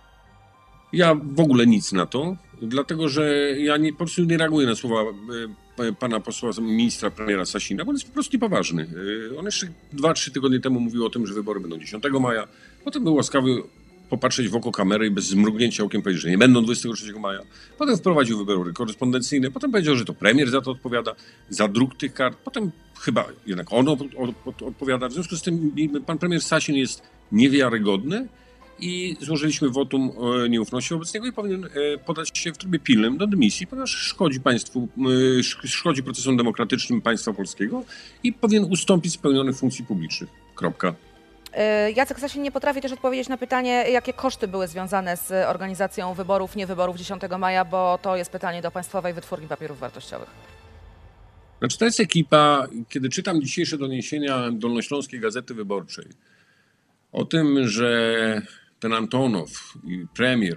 Ja w ogóle nic na to, dlatego że ja po prostu nie reaguję na słowa pana posła, ministra premiera Sasina, bo on jest po prostu niepoważny. On jeszcze 2-3 tygodnie temu mówił o tym, że wybory będą 10 maja, potem był łaskawy popatrzeć w oko kamery i bez zmrugnięcia okiem powiedzieć, że nie będą 23 maja. Potem wprowadził wybory korespondencyjne, potem powiedział, że to premier za to odpowiada, za druk tych kart, potem chyba jednak on odpowiada. W związku z tym pan premier Sasin jest niewiarygodny i złożyliśmy wotum nieufności wobec niego i powinien podać się w trybie pilnym do dymisji, ponieważ szkodzi państwu, szkodzi procesom demokratycznym państwa polskiego i powinien ustąpić z pełnionych funkcji publicznych. Kropka. Jacek Sasin nie potrafi też odpowiedzieć na pytanie, jakie koszty były związane z organizacją wyborów, nie wyborów 10 maja, bo to jest pytanie do Państwowej Wytwórni Papierów Wartościowych. Znaczy to jest ekipa, kiedy czytam dzisiejsze doniesienia Dolnośląskiej Gazety Wyborczej o tym, że ten Antonow i premier,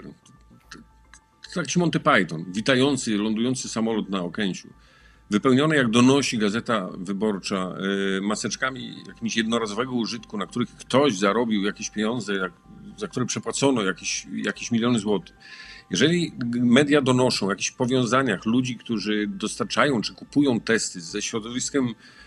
taki Monty Python, witający, lądujący samolot na Okęciu, wypełnione, jak donosi Gazeta Wyborcza, maseczkami jakimś jednorazowego użytku, na których ktoś zarobił jakieś pieniądze, za które przepłacono jakieś miliony złotych. Jeżeli media donoszą o jakichś powiązaniach ludzi, którzy dostarczają czy kupują testy ze środowiskiem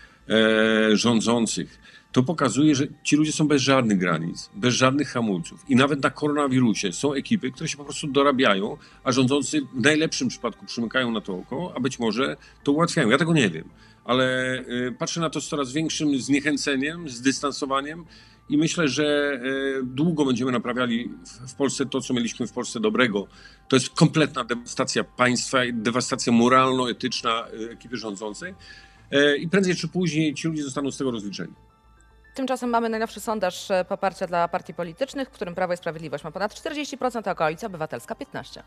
rządzących, to pokazuje, że ci ludzie są bez żadnych granic, bez żadnych hamulców. I nawet na koronawirusie są ekipy, które się po prostu dorabiają, a rządzący w najlepszym przypadku przymykają na to oko, a być może to ułatwiają. Ja tego nie wiem, ale patrzę na to z coraz większym zniechęceniem, zdystansowaniem i myślę, że długo będziemy naprawiali w Polsce to, co mieliśmy w Polsce dobrego. To jest kompletna dewastacja państwa, dewastacja moralno-etyczna ekipy rządzącej i prędzej czy później ci ludzie zostaną z tego rozliczeni. Tymczasem mamy najnowszy sondaż poparcia dla partii politycznych, w którym Prawo i Sprawiedliwość ma ponad 40%, a Koalicja Obywatelska 15%.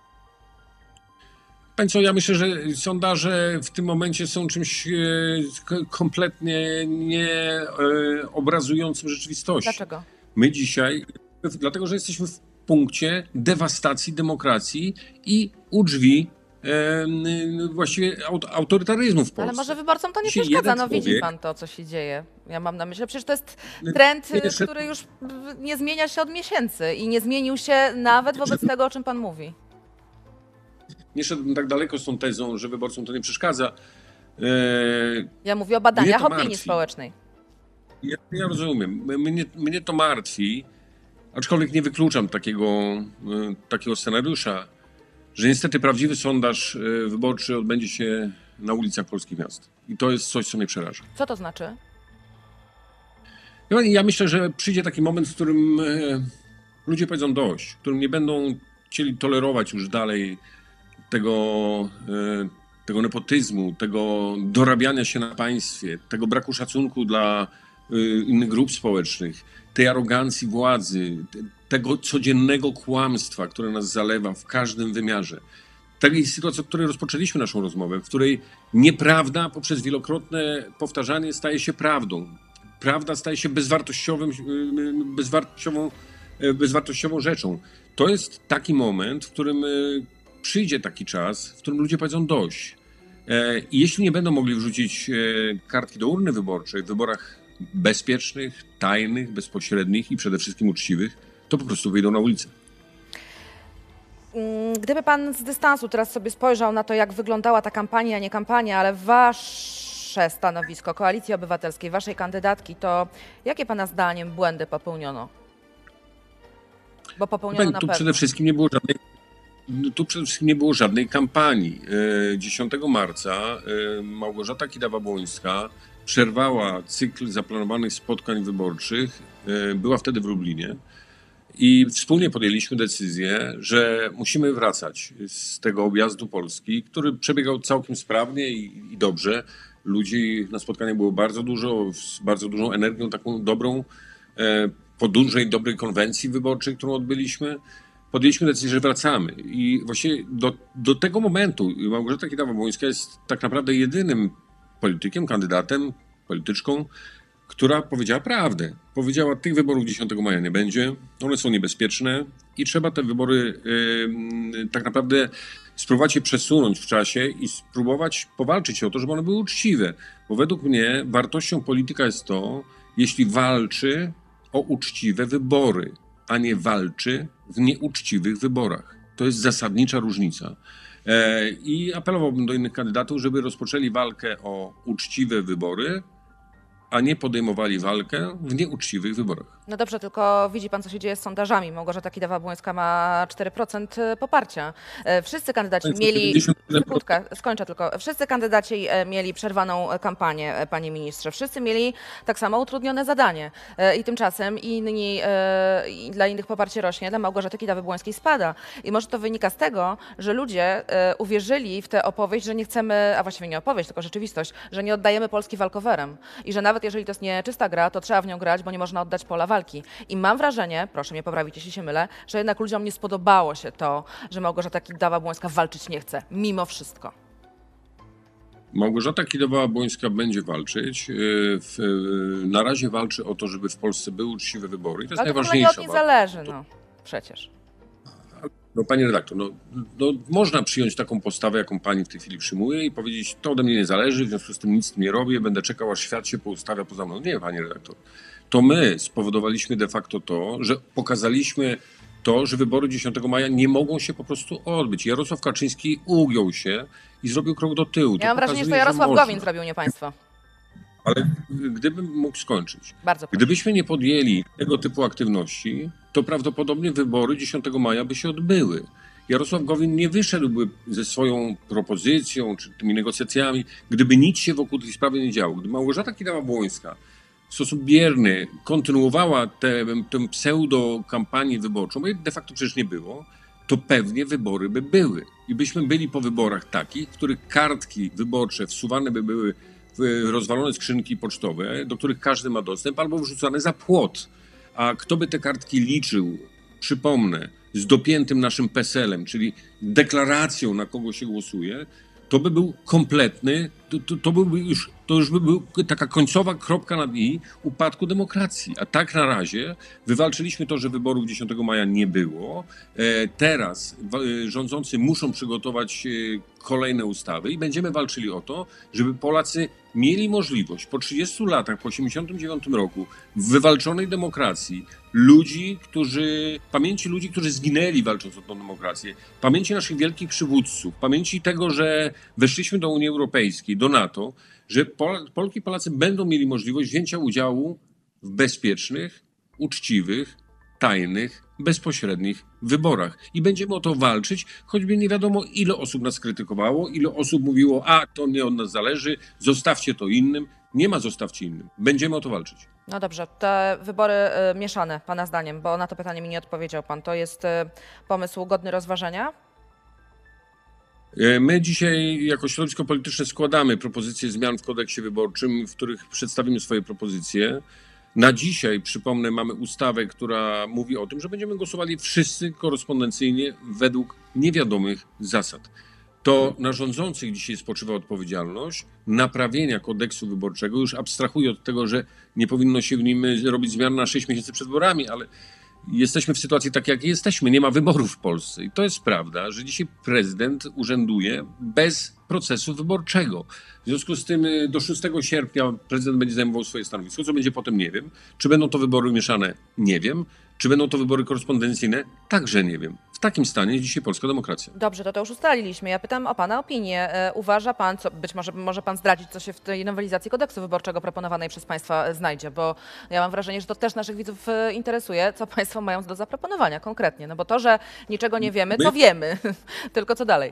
Państwo, ja myślę, że sondaże w tym momencie są czymś kompletnie nie obrazującym rzeczywistość. Dlaczego? My dzisiaj, dlatego że jesteśmy w punkcie dewastacji demokracji i u drzwi właściwie autorytaryzmu w Polsce. Ale może wyborcom to nie Dzisiaj przeszkadza, jeden no widzi człowiek- pan to, co się dzieje. Ja mam na myśli, że przecież to jest trend, Jeszcze- który już nie zmienia się od miesięcy i nie zmienił się nawet wobec tego, o czym pan mówi. Nie szedłbym tak daleko z tą tezą, że wyborcom to nie przeszkadza. Ja mówię o badaniach Mnie to opinii martwi. społecznej. Ja rozumiem. Mnie to martwi, aczkolwiek nie wykluczam takiego scenariusza, że niestety prawdziwy sondaż wyborczy odbędzie się na ulicach polskich miast. I to jest coś, co mnie przeraża. Co to znaczy? Ja myślę, że przyjdzie taki moment, w którym ludzie powiedzą dość, w którym nie będą chcieli tolerować już dalej tego nepotyzmu, tego dorabiania się na państwie, tego braku szacunku dla innych grup społecznych, tej arogancji władzy, tego codziennego kłamstwa, które nas zalewa w każdym wymiarze. Takiej sytuacji, od której rozpoczęliśmy naszą rozmowę, w której nieprawda poprzez wielokrotne powtarzanie staje się prawdą. Prawda staje się bezwartościową rzeczą. To jest taki moment, w którym przyjdzie taki czas, w którym ludzie powiedzą dość. I jeśli nie będą mogli wrzucić kartki do urny wyborczej w wyborach bezpiecznych, tajnych, bezpośrednich i przede wszystkim uczciwych, to po prostu wyjdą na ulicę. Gdyby pan z dystansu teraz sobie spojrzał na to, jak wyglądała ta kampania, nie kampania, ale wasze stanowisko Koalicji Obywatelskiej, waszej kandydatki, to jakie pana zdaniem błędy popełniono? Bo popełniono na Tu pewno. przede wszystkim nie było żadnej kampanii. 10 marca Małgorzata Kidawa-Błońska przerwała cykl zaplanowanych spotkań wyborczych. Była wtedy w Lublinie. I wspólnie podjęliśmy decyzję, że musimy wracać z tego objazdu Polski, który przebiegał całkiem sprawnie i dobrze. Ludzi na spotkaniu było bardzo dużo, z bardzo dużą energią, taką dobrą, po dużej, dobrej konwencji wyborczej, którą odbyliśmy. Podjęliśmy decyzję, że wracamy. I właściwie do tego momentu Małgorzata Kidawa-Błońska jest tak naprawdę jedynym politykiem, kandydatem, polityczką, która powiedziała prawdę. Powiedziała, tych wyborów 10 maja nie będzie, one są niebezpieczne i trzeba te wybory tak naprawdę spróbować je przesunąć w czasie i spróbować powalczyć o to, żeby one były uczciwe. Bo według mnie wartością polityka jest to, jeśli walczy o uczciwe wybory, a nie walczy w nieuczciwych wyborach. To jest zasadnicza różnica. I apelowałbym do innych kandydatów, żeby rozpoczęli walkę o uczciwe wybory, a nie podejmowali walkę w nieuczciwych wyborach. No dobrze, tylko widzi pan, co się dzieje z sondażami. Małgorzata Kidawa-Błońska ma 4% poparcia. Wszyscy kandydaci mieli... 51%. Sekundkę, skończę tylko. Wszyscy kandydaci mieli przerwaną kampanię, panie ministrze. Wszyscy mieli tak samo utrudnione zadanie. I tymczasem dla innych poparcie rośnie, dla Małgorzaty Kidawy-Błońskiej spada. I może to wynika z tego, że ludzie uwierzyli w tę opowieść, że nie chcemy, a właściwie nie opowieść, tylko rzeczywistość, że nie oddajemy Polski walkowerem. I że nawet jeżeli to jest nieczysta gra, to trzeba w nią grać, bo nie można oddać pola walki. I mam wrażenie, proszę mnie poprawić, jeśli się mylę, że jednak ludziom nie spodobało się to, że Małgorzata Kidawa-Błońska walczyć nie chce, mimo wszystko. Małgorzata Kidawa-Błońska będzie walczyć. Na razie walczy o to, żeby w Polsce były uczciwe wybory. I to jest Ale to w ogóle nie najważniejsza od niej walka. zależy, no przecież. No, pani redaktor, no, można przyjąć taką postawę, jaką pani w tej chwili przyjmuje i powiedzieć, to ode mnie nie zależy, w związku z tym nic nie robię, będę czekał, aż świat się poustawia poza mną. Nie, pani redaktor. To my spowodowaliśmy de facto to, że pokazaliśmy to, że wybory 10 maja nie mogą się po prostu odbyć. Jarosław Kaczyński ugiął się i zrobił krok do tyłu. Ja mam wrażenie, że to pokazuje, Jarosław można. Gowin zrobił, nie państwo. Ale gdybym mógł skończyć. Bardzo proszę. Gdybyśmy nie podjęli tego typu aktywności, to prawdopodobnie wybory 10 maja by się odbyły. Jarosław Gowin nie wyszedłby ze swoją propozycją czy tymi negocjacjami, gdyby nic się wokół tej sprawy nie działo. Gdyby Małgorzata Kidawa-Błońska w sposób bierny kontynuowała tę pseudo-kampanię wyborczą, bo jej de facto przecież nie było, to pewnie wybory by były. I byśmy byli po wyborach takich, w których kartki wyborcze wsuwane by były rozwalone skrzynki pocztowe, do których każdy ma dostęp, albo wrzucane za płot. A kto by te kartki liczył, przypomnę, z dopiętym naszym PESEL-em, czyli deklaracją, na kogo się głosuje, to by był kompletny, to już by był taka końcowa kropka nad i upadku demokracji. A tak na razie wywalczyliśmy to, że wyborów 10 maja nie było. Teraz rządzący muszą przygotować kolejne ustawy i będziemy walczyli o to, żeby Polacy mieli możliwość po 30 latach, po 1989 roku w wywalczonej demokracji pamięci ludzi, którzy zginęli walcząc o tę demokrację, pamięci naszych wielkich przywódców, pamięci tego, że weszliśmy do Unii Europejskiej, do NATO, że Polki i Polacy będą mieli możliwość wzięcia udziału w bezpiecznych, uczciwych, tajnych, bezpośrednich wyborach. I będziemy o to walczyć, choćby nie wiadomo, ile osób nas krytykowało, ile osób mówiło, a to nie od nas zależy, zostawcie to innym. Nie ma zostawcie innym. Będziemy o to walczyć. No dobrze, te wybory mieszane, pana zdaniem, bo na to pytanie mi nie odpowiedział pan. To jest pomysł godny rozważenia? My dzisiaj jako środowisko polityczne składamy propozycje zmian w kodeksie wyborczym, w których przedstawimy swoje propozycje. Na dzisiaj, przypomnę, mamy ustawę, która mówi o tym, że będziemy głosowali wszyscy korespondencyjnie według niewiadomych zasad. To na rządzących dzisiaj spoczywa odpowiedzialność naprawienia kodeksu wyborczego. Już abstrahuję od tego, że nie powinno się w nim robić zmian na 6 miesięcy przed wyborami, ale jesteśmy w sytuacji takiej, jakiej jesteśmy. Nie ma wyborów w Polsce. I to jest prawda, że dzisiaj prezydent urzęduje bez procesu wyborczego. W związku z tym do 6 sierpnia prezydent będzie zajmował swoje stanowisko. Co będzie potem, nie wiem. Czy będą to wybory mieszane? Nie wiem. Czy będą to wybory korespondencyjne? Także nie wiem. W takim stanie jest dzisiaj polska demokracja. Dobrze, to już ustaliliśmy. Ja pytam o pana opinię. Uważa pan, być może pan zdradzić, co się w tej nowelizacji kodeksu wyborczego proponowanej przez państwa znajdzie, bo ja mam wrażenie, że to też naszych widzów interesuje, co państwo mają do zaproponowania konkretnie. No bo to, że niczego nie wiemy, to wiemy. Tylko co dalej?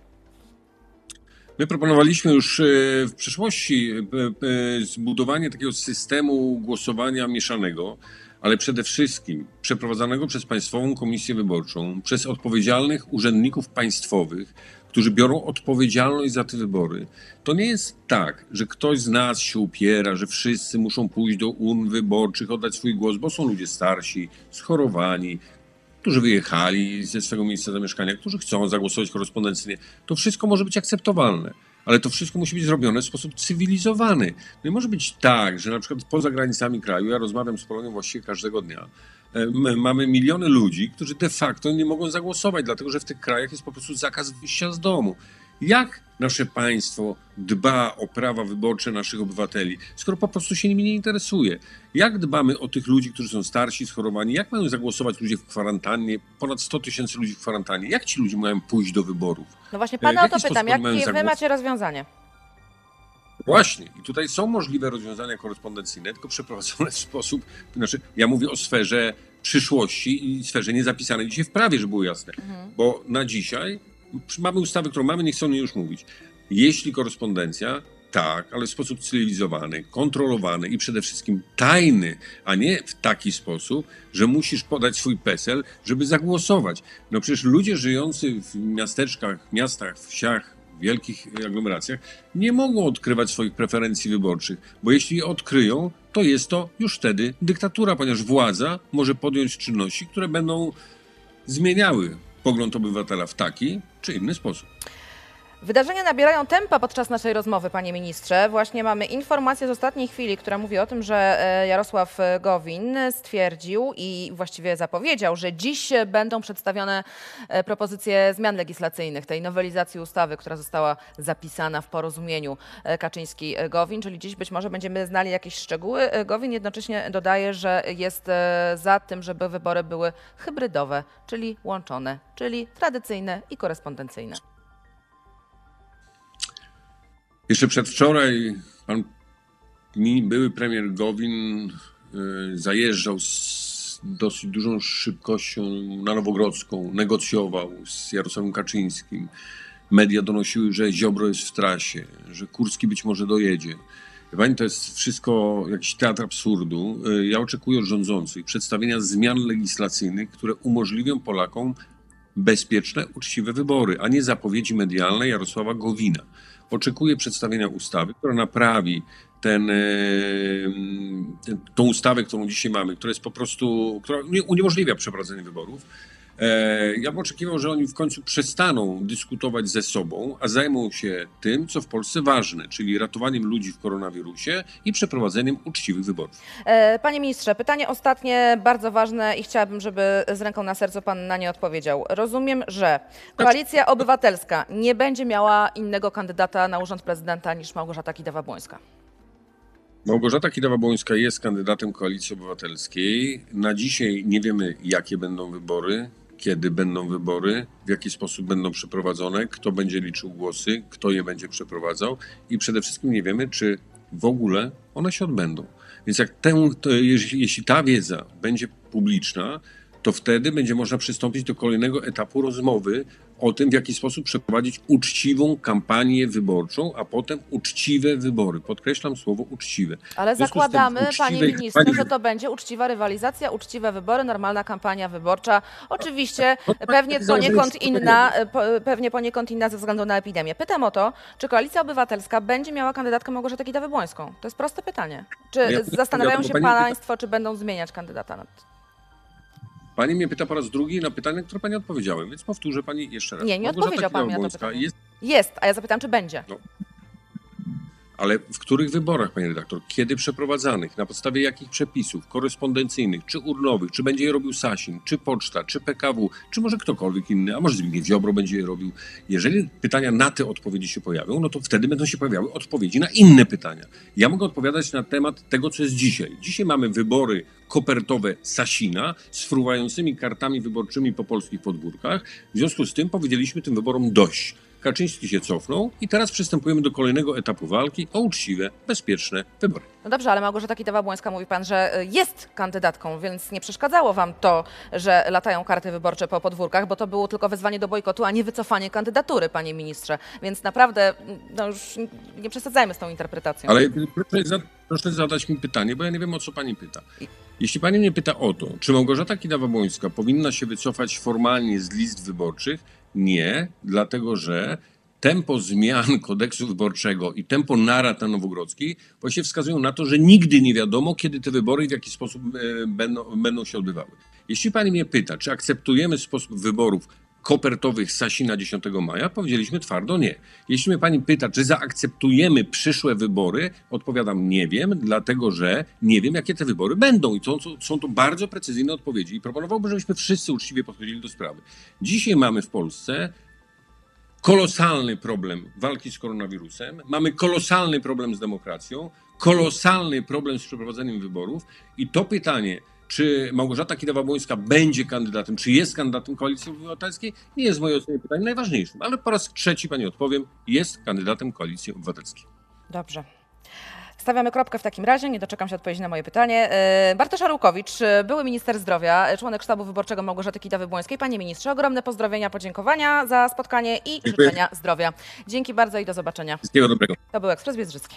My proponowaliśmy już w przeszłości zbudowanie takiego systemu głosowania mieszanego, ale przede wszystkim przeprowadzanego przez Państwową Komisję Wyborczą, przez odpowiedzialnych urzędników państwowych, którzy biorą odpowiedzialność za te wybory. To nie jest tak, że ktoś z nas się upiera, że wszyscy muszą pójść do urn wyborczych, oddać swój głos, bo są ludzie starsi, schorowani, którzy wyjechali ze swego miejsca zamieszkania, którzy chcą zagłosować korespondencyjnie. To wszystko może być akceptowalne. Ale to wszystko musi być zrobione w sposób cywilizowany. No nie może być tak, że na przykład poza granicami kraju, ja rozmawiam z Polonią właściwie każdego dnia, mamy miliony ludzi, którzy de facto nie mogą zagłosować, dlatego że w tych krajach jest po prostu zakaz wyjścia z domu. Jak nasze państwo dba o prawa wyborcze naszych obywateli, skoro po prostu się nimi nie interesuje? Jak dbamy o tych ludzi, którzy są starsi, schorowani? Jak mają zagłosować ludzie w kwarantannie? Ponad 100 000 ludzi w kwarantannie. Jak ci ludzie mają pójść do wyborów? No właśnie pana o to pytam. Jakie wy macie rozwiązanie? Właśnie. I tutaj są możliwe rozwiązania korespondencyjne, tylko przeprowadzone w sposób, ja mówię o sferze przyszłości i sferze niezapisanej dzisiaj w prawie, żeby było jasne. Bo na dzisiaj mamy ustawy, którą mamy, nie chcą o niej już mówić. Jeśli korespondencja, tak, ale w sposób cywilizowany, kontrolowany i przede wszystkim tajny, a nie w taki sposób, że musisz podać swój PESEL, żeby zagłosować. No przecież ludzie żyjący w miasteczkach, miastach, wsiach, wielkich aglomeracjach nie mogą odkrywać swoich preferencji wyborczych, bo jeśli je odkryją, to jest to już wtedy dyktatura, ponieważ władza może podjąć czynności, które będą zmieniały pogląd obywatela w taki czy inny sposób. Wydarzenia nabierają tempa podczas naszej rozmowy, panie ministrze. Właśnie mamy informację z ostatniej chwili, która mówi o tym, że Jarosław Gowin stwierdził i właściwie zapowiedział, że dziś będą przedstawione propozycje zmian legislacyjnych, tej nowelizacji ustawy, która została zapisana w porozumieniu Kaczyński-Gowin, czyli dziś być może będziemy znali jakieś szczegóły. Gowin jednocześnie dodaje, że jest za tym, żeby wybory były hybrydowe, czyli łączone, czyli tradycyjne i korespondencyjne. Jeszcze przedwczoraj były premier Gowin zajeżdżał z dosyć dużą szybkością na Nowogrodzką, negocjował z Jarosławem Kaczyńskim. Media donosiły, że Ziobro jest w trasie, że Kurski być może dojedzie. Pani, to jest wszystko jakiś teatr absurdu. Ja oczekuję od rządzących przedstawienia zmian legislacyjnych, które umożliwią Polakom bezpieczne, uczciwe wybory, a nie zapowiedzi medialne Jarosława Gowina. oczekuję przedstawienia ustawy, która naprawi tą ustawę, którą dzisiaj mamy, która jest po prostu, która uniemożliwia przeprowadzenie wyborów. Ja bym oczekiwał, że oni w końcu przestaną dyskutować ze sobą, a zajmą się tym, co w Polsce ważne, czyli ratowaniem ludzi w koronawirusie i przeprowadzeniem uczciwych wyborów. Panie ministrze, pytanie ostatnie, bardzo ważne i chciałabym, żeby z ręką na sercu pan na nie odpowiedział. Rozumiem, że Koalicja Obywatelska nie będzie miała innego kandydata na urząd prezydenta niż Małgorzata Kidawa-Błońska. Małgorzata Kidawa-Błońska jest kandydatem Koalicji Obywatelskiej. Na dzisiaj nie wiemy, jakie będą wybory, kiedy będą wybory, w jaki sposób będą przeprowadzone, kto będzie liczył głosy, kto je będzie przeprowadzał i przede wszystkim nie wiemy, czy w ogóle one się odbędą. Więc jeśli ta wiedza będzie publiczna, to wtedy będzie można przystąpić do kolejnego etapu rozmowy o tym, w jaki sposób przeprowadzić uczciwą kampanię wyborczą, a potem uczciwe wybory. Podkreślam słowo uczciwe. Ale zakładamy, panie ministrze, że to będzie uczciwa rywalizacja, uczciwe wybory, normalna kampania wyborcza. Oczywiście pewnie poniekąd inna ze względu na epidemię. Pytam o to, czy Koalicja Obywatelska będzie miała kandydatkę Małgorzatę Kidawy-Błońską? To jest proste pytanie. Czy zastanawiają się państwo, czy będą zmieniać kandydata? Pani mnie pyta po raz drugi na pytanie, które pani odpowiedziałem, więc powtórzę pani jeszcze raz. Nie odpowiedział pan mi na to pytanie. Jest, a ja zapytam, czy będzie. No. Ale w których wyborach, panie redaktor? Kiedy przeprowadzanych? Na podstawie jakich przepisów? Korespondencyjnych, czy urnowych? Czy będzie je robił Sasin, czy Poczta, czy PKW, czy może ktokolwiek inny, a może Zbigniew Ziobro będzie je robił? Jeżeli pytania na te odpowiedzi się pojawią, no to wtedy będą się pojawiały odpowiedzi na inne pytania. Ja mogę odpowiadać na temat tego, co jest dzisiaj. Dzisiaj mamy wybory kopertowe Sasina z fruwającymi kartami wyborczymi po polskich podwórkach. W związku z tym powiedzieliśmy tym wyborom dość. Kaczyński się cofnął i teraz przystępujemy do kolejnego etapu walki o uczciwe, bezpieczne wybory. No dobrze, ale Małgorzata Kidawa-Błońska, mówi pan, że jest kandydatką, więc nie przeszkadzało wam to, że latają karty wyborcze po podwórkach, bo to było tylko wezwanie do bojkotu, a nie wycofanie kandydatury, panie ministrze. Więc naprawdę już nie przesadzajmy z tą interpretacją. Ale proszę zadać mi pytanie, bo ja nie wiem, o co pani pyta. Jeśli pani mnie pyta o to, czy Małgorzata Kidawa-Błońska powinna się wycofać formalnie z list wyborczych, nie, dlatego że tempo zmian kodeksu wyborczego i tempo narad na Nowogrodzkiej właśnie wskazują na to, że nigdy nie wiadomo, kiedy te wybory i w jaki sposób będą się odbywały. Jeśli pani mnie pyta, czy akceptujemy sposób wyborów kopertowych Sasina 10 maja, powiedzieliśmy twardo nie. Jeśli mnie pani pyta, czy zaakceptujemy przyszłe wybory, odpowiadam nie wiem, dlatego że nie wiem, jakie te wybory będą. I są to bardzo precyzyjne odpowiedzi. I proponowałbym, żebyśmy wszyscy uczciwie podchodzili do sprawy. Dzisiaj mamy w Polsce kolosalny problem walki z koronawirusem, mamy kolosalny problem z demokracją, kolosalny problem z przeprowadzeniem wyborów i to pytanie, czy Małgorzata Kidawa-Błońska będzie kandydatem, czy jest kandydatem Koalicji Obywatelskiej, nie jest w mojej ocenie pytaniem najważniejszym. Ale po raz trzeci pani odpowiem, jest kandydatem Koalicji Obywatelskiej. Dobrze. Stawiamy kropkę w takim razie, nie doczekam się odpowiedzi na moje pytanie. Bartosz Arłukowicz, były minister zdrowia, członek sztabu wyborczego Małgorzaty Kidawy-Błońskiej. Panie ministrze, ogromne pozdrowienia, podziękowania za spotkanie i życzenia zdrowia. Dzięki bardzo i do zobaczenia. Wszystkiego dobrego. To był Ekspres Biedrzycki.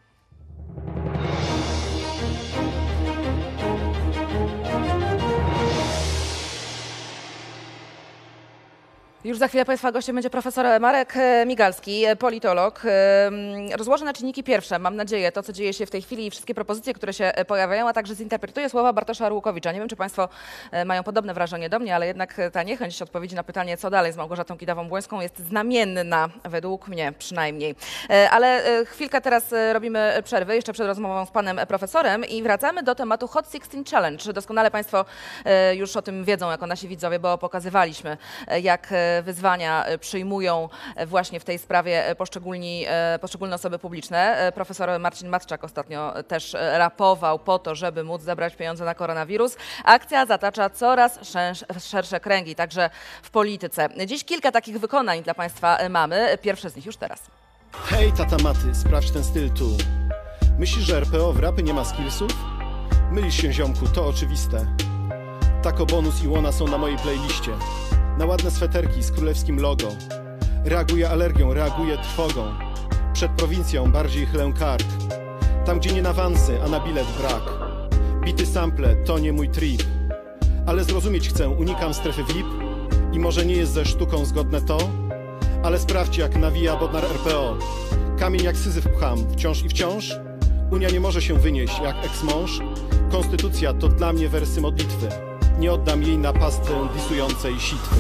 Już za chwilę państwa gościem będzie profesor Marek Migalski, politolog. Rozłożę na czynniki pierwsze, mam nadzieję, to co dzieje się w tej chwili i wszystkie propozycje, które się pojawiają, a także zinterpretuję słowa Bartosza Arłukowicza. Nie wiem, czy państwo mają podobne wrażenie do mnie, ale jednak ta niechęć odpowiedzi na pytanie, co dalej z Małgorzatą Kidawą-Błońską, jest znamienna, według mnie przynajmniej. Ale chwilkę teraz robimy przerwy, jeszcze przed rozmową z panem profesorem i wracamy do tematu Hot 16 Challenge. Doskonale państwo już o tym wiedzą, jako nasi widzowie, bo pokazywaliśmy, jak wyzwania przyjmują właśnie w tej sprawie poszczególne osoby publiczne. Profesor Marcin Matczak ostatnio też rapował po to, żeby móc zebrać pieniądze na koronawirus. Akcja zatacza coraz szersze kręgi, także w polityce. Dziś kilka takich wykonań dla państwa mamy. Pierwsze z nich już teraz. Hej, tata Maty, sprawdź ten styl tu. Myślisz, że RPO w rapy nie ma skillsów? Mylisz się, ziomku, to oczywiste. Tako Bonus i Łona są na mojej playliście. Na ładne sweterki z królewskim logo. Reaguję alergią, reaguję trwogą. Przed prowincją bardziej chylę kart. Tam gdzie nie na wansy, a na bilet brak. Bity sample to nie mój trip. Ale zrozumieć chcę, unikam strefy VIP. I może nie jest ze sztuką zgodne to, ale sprawdź jak nawija Bodnar RPO. kamień jak Syzyf pcham, wciąż i wciąż. Unia nie może się wynieść jak eks-mąż. Konstytucja to dla mnie wersy modlitwy. Nie oddam jej na pastwę disującej sitwy.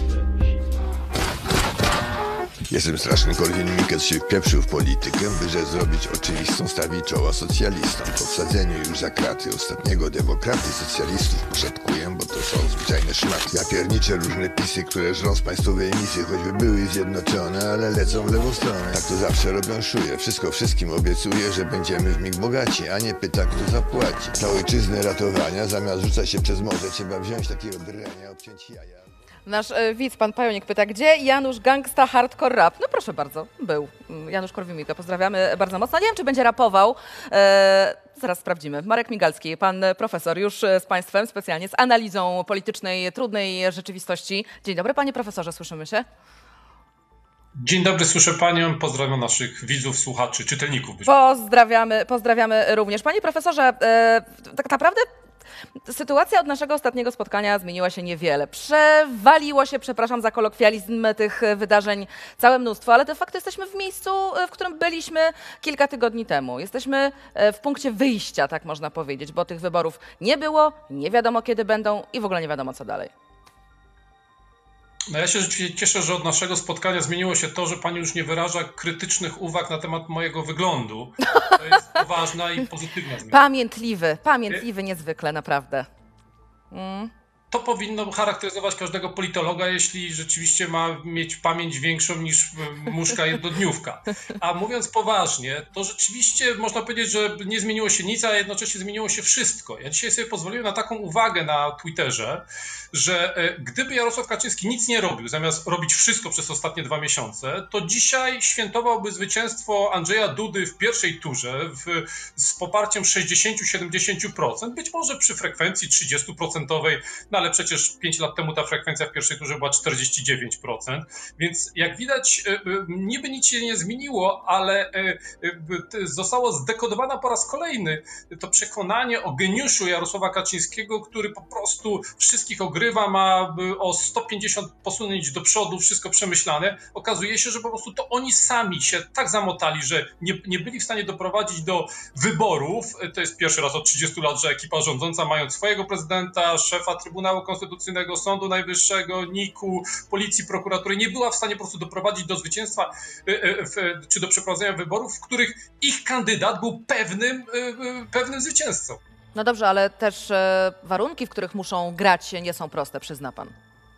Jestem straszny Korwin-Mikke, się wpieprzył w politykę, by zrobić oczywistą, stawić czoła socjalistom. Po wsadzeniu już za kraty ostatniego demokraty socjalistów poszatkuję, bo to są zwyczajne szmaty. Ja pierniczę różne pisy, które żrą z państwowej misji, choćby były zjednoczone, ale lecą w lewą stronę. Tak to zawsze robią szuje, wszystko wszystkim obiecuje, że będziemy w mig bogaci, a nie pyta, kto zapłaci. Dla ojczyzny ratowania, zamiast rzucać się przez morze, trzeba wziąć takiego drenia, obciąć jaja. Nasz widz, pan Pajonik, pyta, gdzie Janusz Gangsta Hardcore Rap? No proszę bardzo, był. Janusz Korwin-Mikke, pozdrawiamy bardzo mocno. Nie wiem, czy będzie rapował. Zaraz sprawdzimy. Marek Migalski, pan profesor, już z państwem, specjalnie z analizą politycznej, trudnej rzeczywistości. Dzień dobry, panie profesorze, słyszymy się? Dzień dobry, słyszę panią. Pozdrawiam naszych widzów, słuchaczy, czytelników. Pozdrawiamy również. Panie profesorze, tak naprawdę sytuacja od naszego ostatniego spotkania zmieniła się niewiele. Przewaliło się, przepraszam za kolokwializm, tych wydarzeń całe mnóstwo, ale de facto jesteśmy w miejscu, w którym byliśmy kilka tygodni temu. Jesteśmy w punkcie wyjścia, tak można powiedzieć, bo tych wyborów nie było, nie wiadomo kiedy będą i w ogóle nie wiadomo co dalej. No ja się rzeczywiście cieszę, że od naszego spotkania zmieniło się to, że pani już nie wyraża krytycznych uwag na temat mojego wyglądu. To jest poważna i pozytywna zmiana. Pamiętliwy niezwykle, naprawdę. To powinno charakteryzować każdego politologa, jeśli rzeczywiście ma mieć pamięć większą niż muszka jednodniówka. A mówiąc poważnie, to rzeczywiście można powiedzieć, że nie zmieniło się nic, a jednocześnie zmieniło się wszystko. Ja dzisiaj sobie pozwoliłem na taką uwagę na Twitterze, że gdyby Jarosław Kaczyński nic nie robił, zamiast robić wszystko przez ostatnie 2 miesiące, to dzisiaj świętowałby zwycięstwo Andrzeja Dudy w pierwszej turze z poparciem 60-70%, być może przy frekwencji 30%, no ale przecież 5 lat temu ta frekwencja w pierwszej turze była 49%, więc jak widać niby nic się nie zmieniło, ale zostało zdekodowane po raz kolejny to przekonanie o geniuszu Jarosława Kaczyńskiego, który po prostu wszystkich ogrywa, ma o 150 posunięć do przodu, wszystko przemyślane. Okazuje się, że po prostu to oni sami się tak zamotali, że nie byli w stanie doprowadzić do wyborów. To jest pierwszy raz od 30 lat, że ekipa rządząca, mając swojego prezydenta, szefa Trybunału Konstytucyjnego, Sądu Najwyższego, NIK-u, Policji, Prokuratury, nie była w stanie po prostu doprowadzić do zwycięstwa czy do przeprowadzenia wyborów, w których ich kandydat był pewnym zwycięzcą. No dobrze, ale też warunki, w których muszą grać, nie są proste, przyzna pan.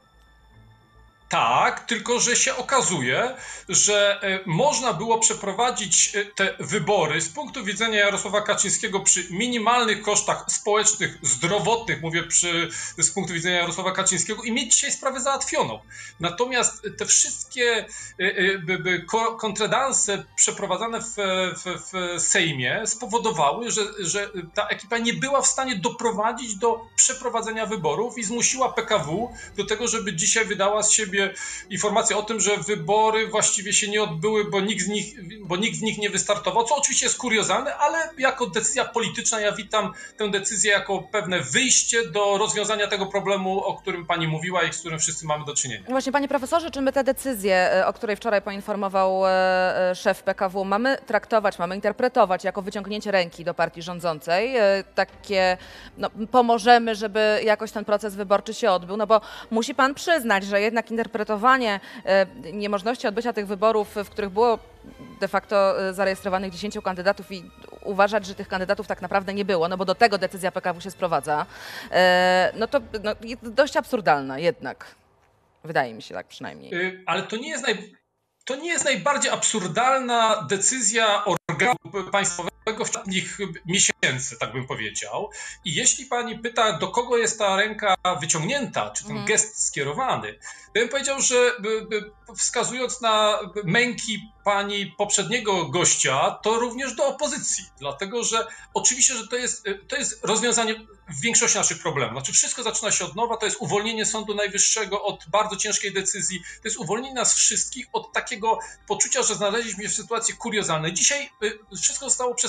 Tak, tylko że się okazuje, że można było przeprowadzić te wybory z punktu widzenia Jarosława Kaczyńskiego przy minimalnych kosztach społecznych, zdrowotnych, mówię z punktu widzenia Jarosława Kaczyńskiego, i mieć dzisiaj sprawę załatwioną. Natomiast te wszystkie kontredanse przeprowadzane w Sejmie spowodowały, że ta ekipa nie była w stanie doprowadzić do przeprowadzenia wyborów i zmusiła PKW do tego, żeby dzisiaj wydała z siebie informację o tym, że wybory właściwie się nie odbyły, bo nikt z nich nie wystartował, co oczywiście jest kuriozalne, ale jako decyzja polityczna ja witam tę decyzję jako pewne wyjście do rozwiązania tego problemu, o którym pani mówiła i z którym wszyscy mamy do czynienia. Właśnie, panie profesorze, czy my tę decyzję, o której wczoraj poinformował szef PKW, mamy traktować, mamy interpretować jako wyciągnięcie ręki do partii rządzącej? Takie, pomożemy, żeby jakoś ten proces wyborczy się odbył, no bo musi pan przyznać, że jednak interpretowanie niemożności odbycia tych wyborów, w których było de facto zarejestrowanych 10 kandydatów i uważać, że tych kandydatów tak naprawdę nie było, no bo do tego decyzja PKW się sprowadza, to dość absurdalna jednak. Wydaje mi się tak przynajmniej. Ale to nie jest najbardziej absurdalna decyzja organu państwowego w ostatnich miesięcy, tak bym powiedział. I jeśli pani pyta, do kogo jest ta ręka wyciągnięta, czy ten gest skierowany, to bym powiedział, że wskazując na męki pani poprzedniego gościa, to również do opozycji. Dlatego, że oczywiście, że to jest rozwiązanie w większości naszych problemów. Znaczy wszystko zaczyna się od nowa, to jest uwolnienie Sądu Najwyższego od bardzo ciężkiej decyzji, to jest uwolnienie nas wszystkich od takiego poczucia, że znaleźliśmy się w sytuacji kuriozalnej. Dzisiaj wszystko zostało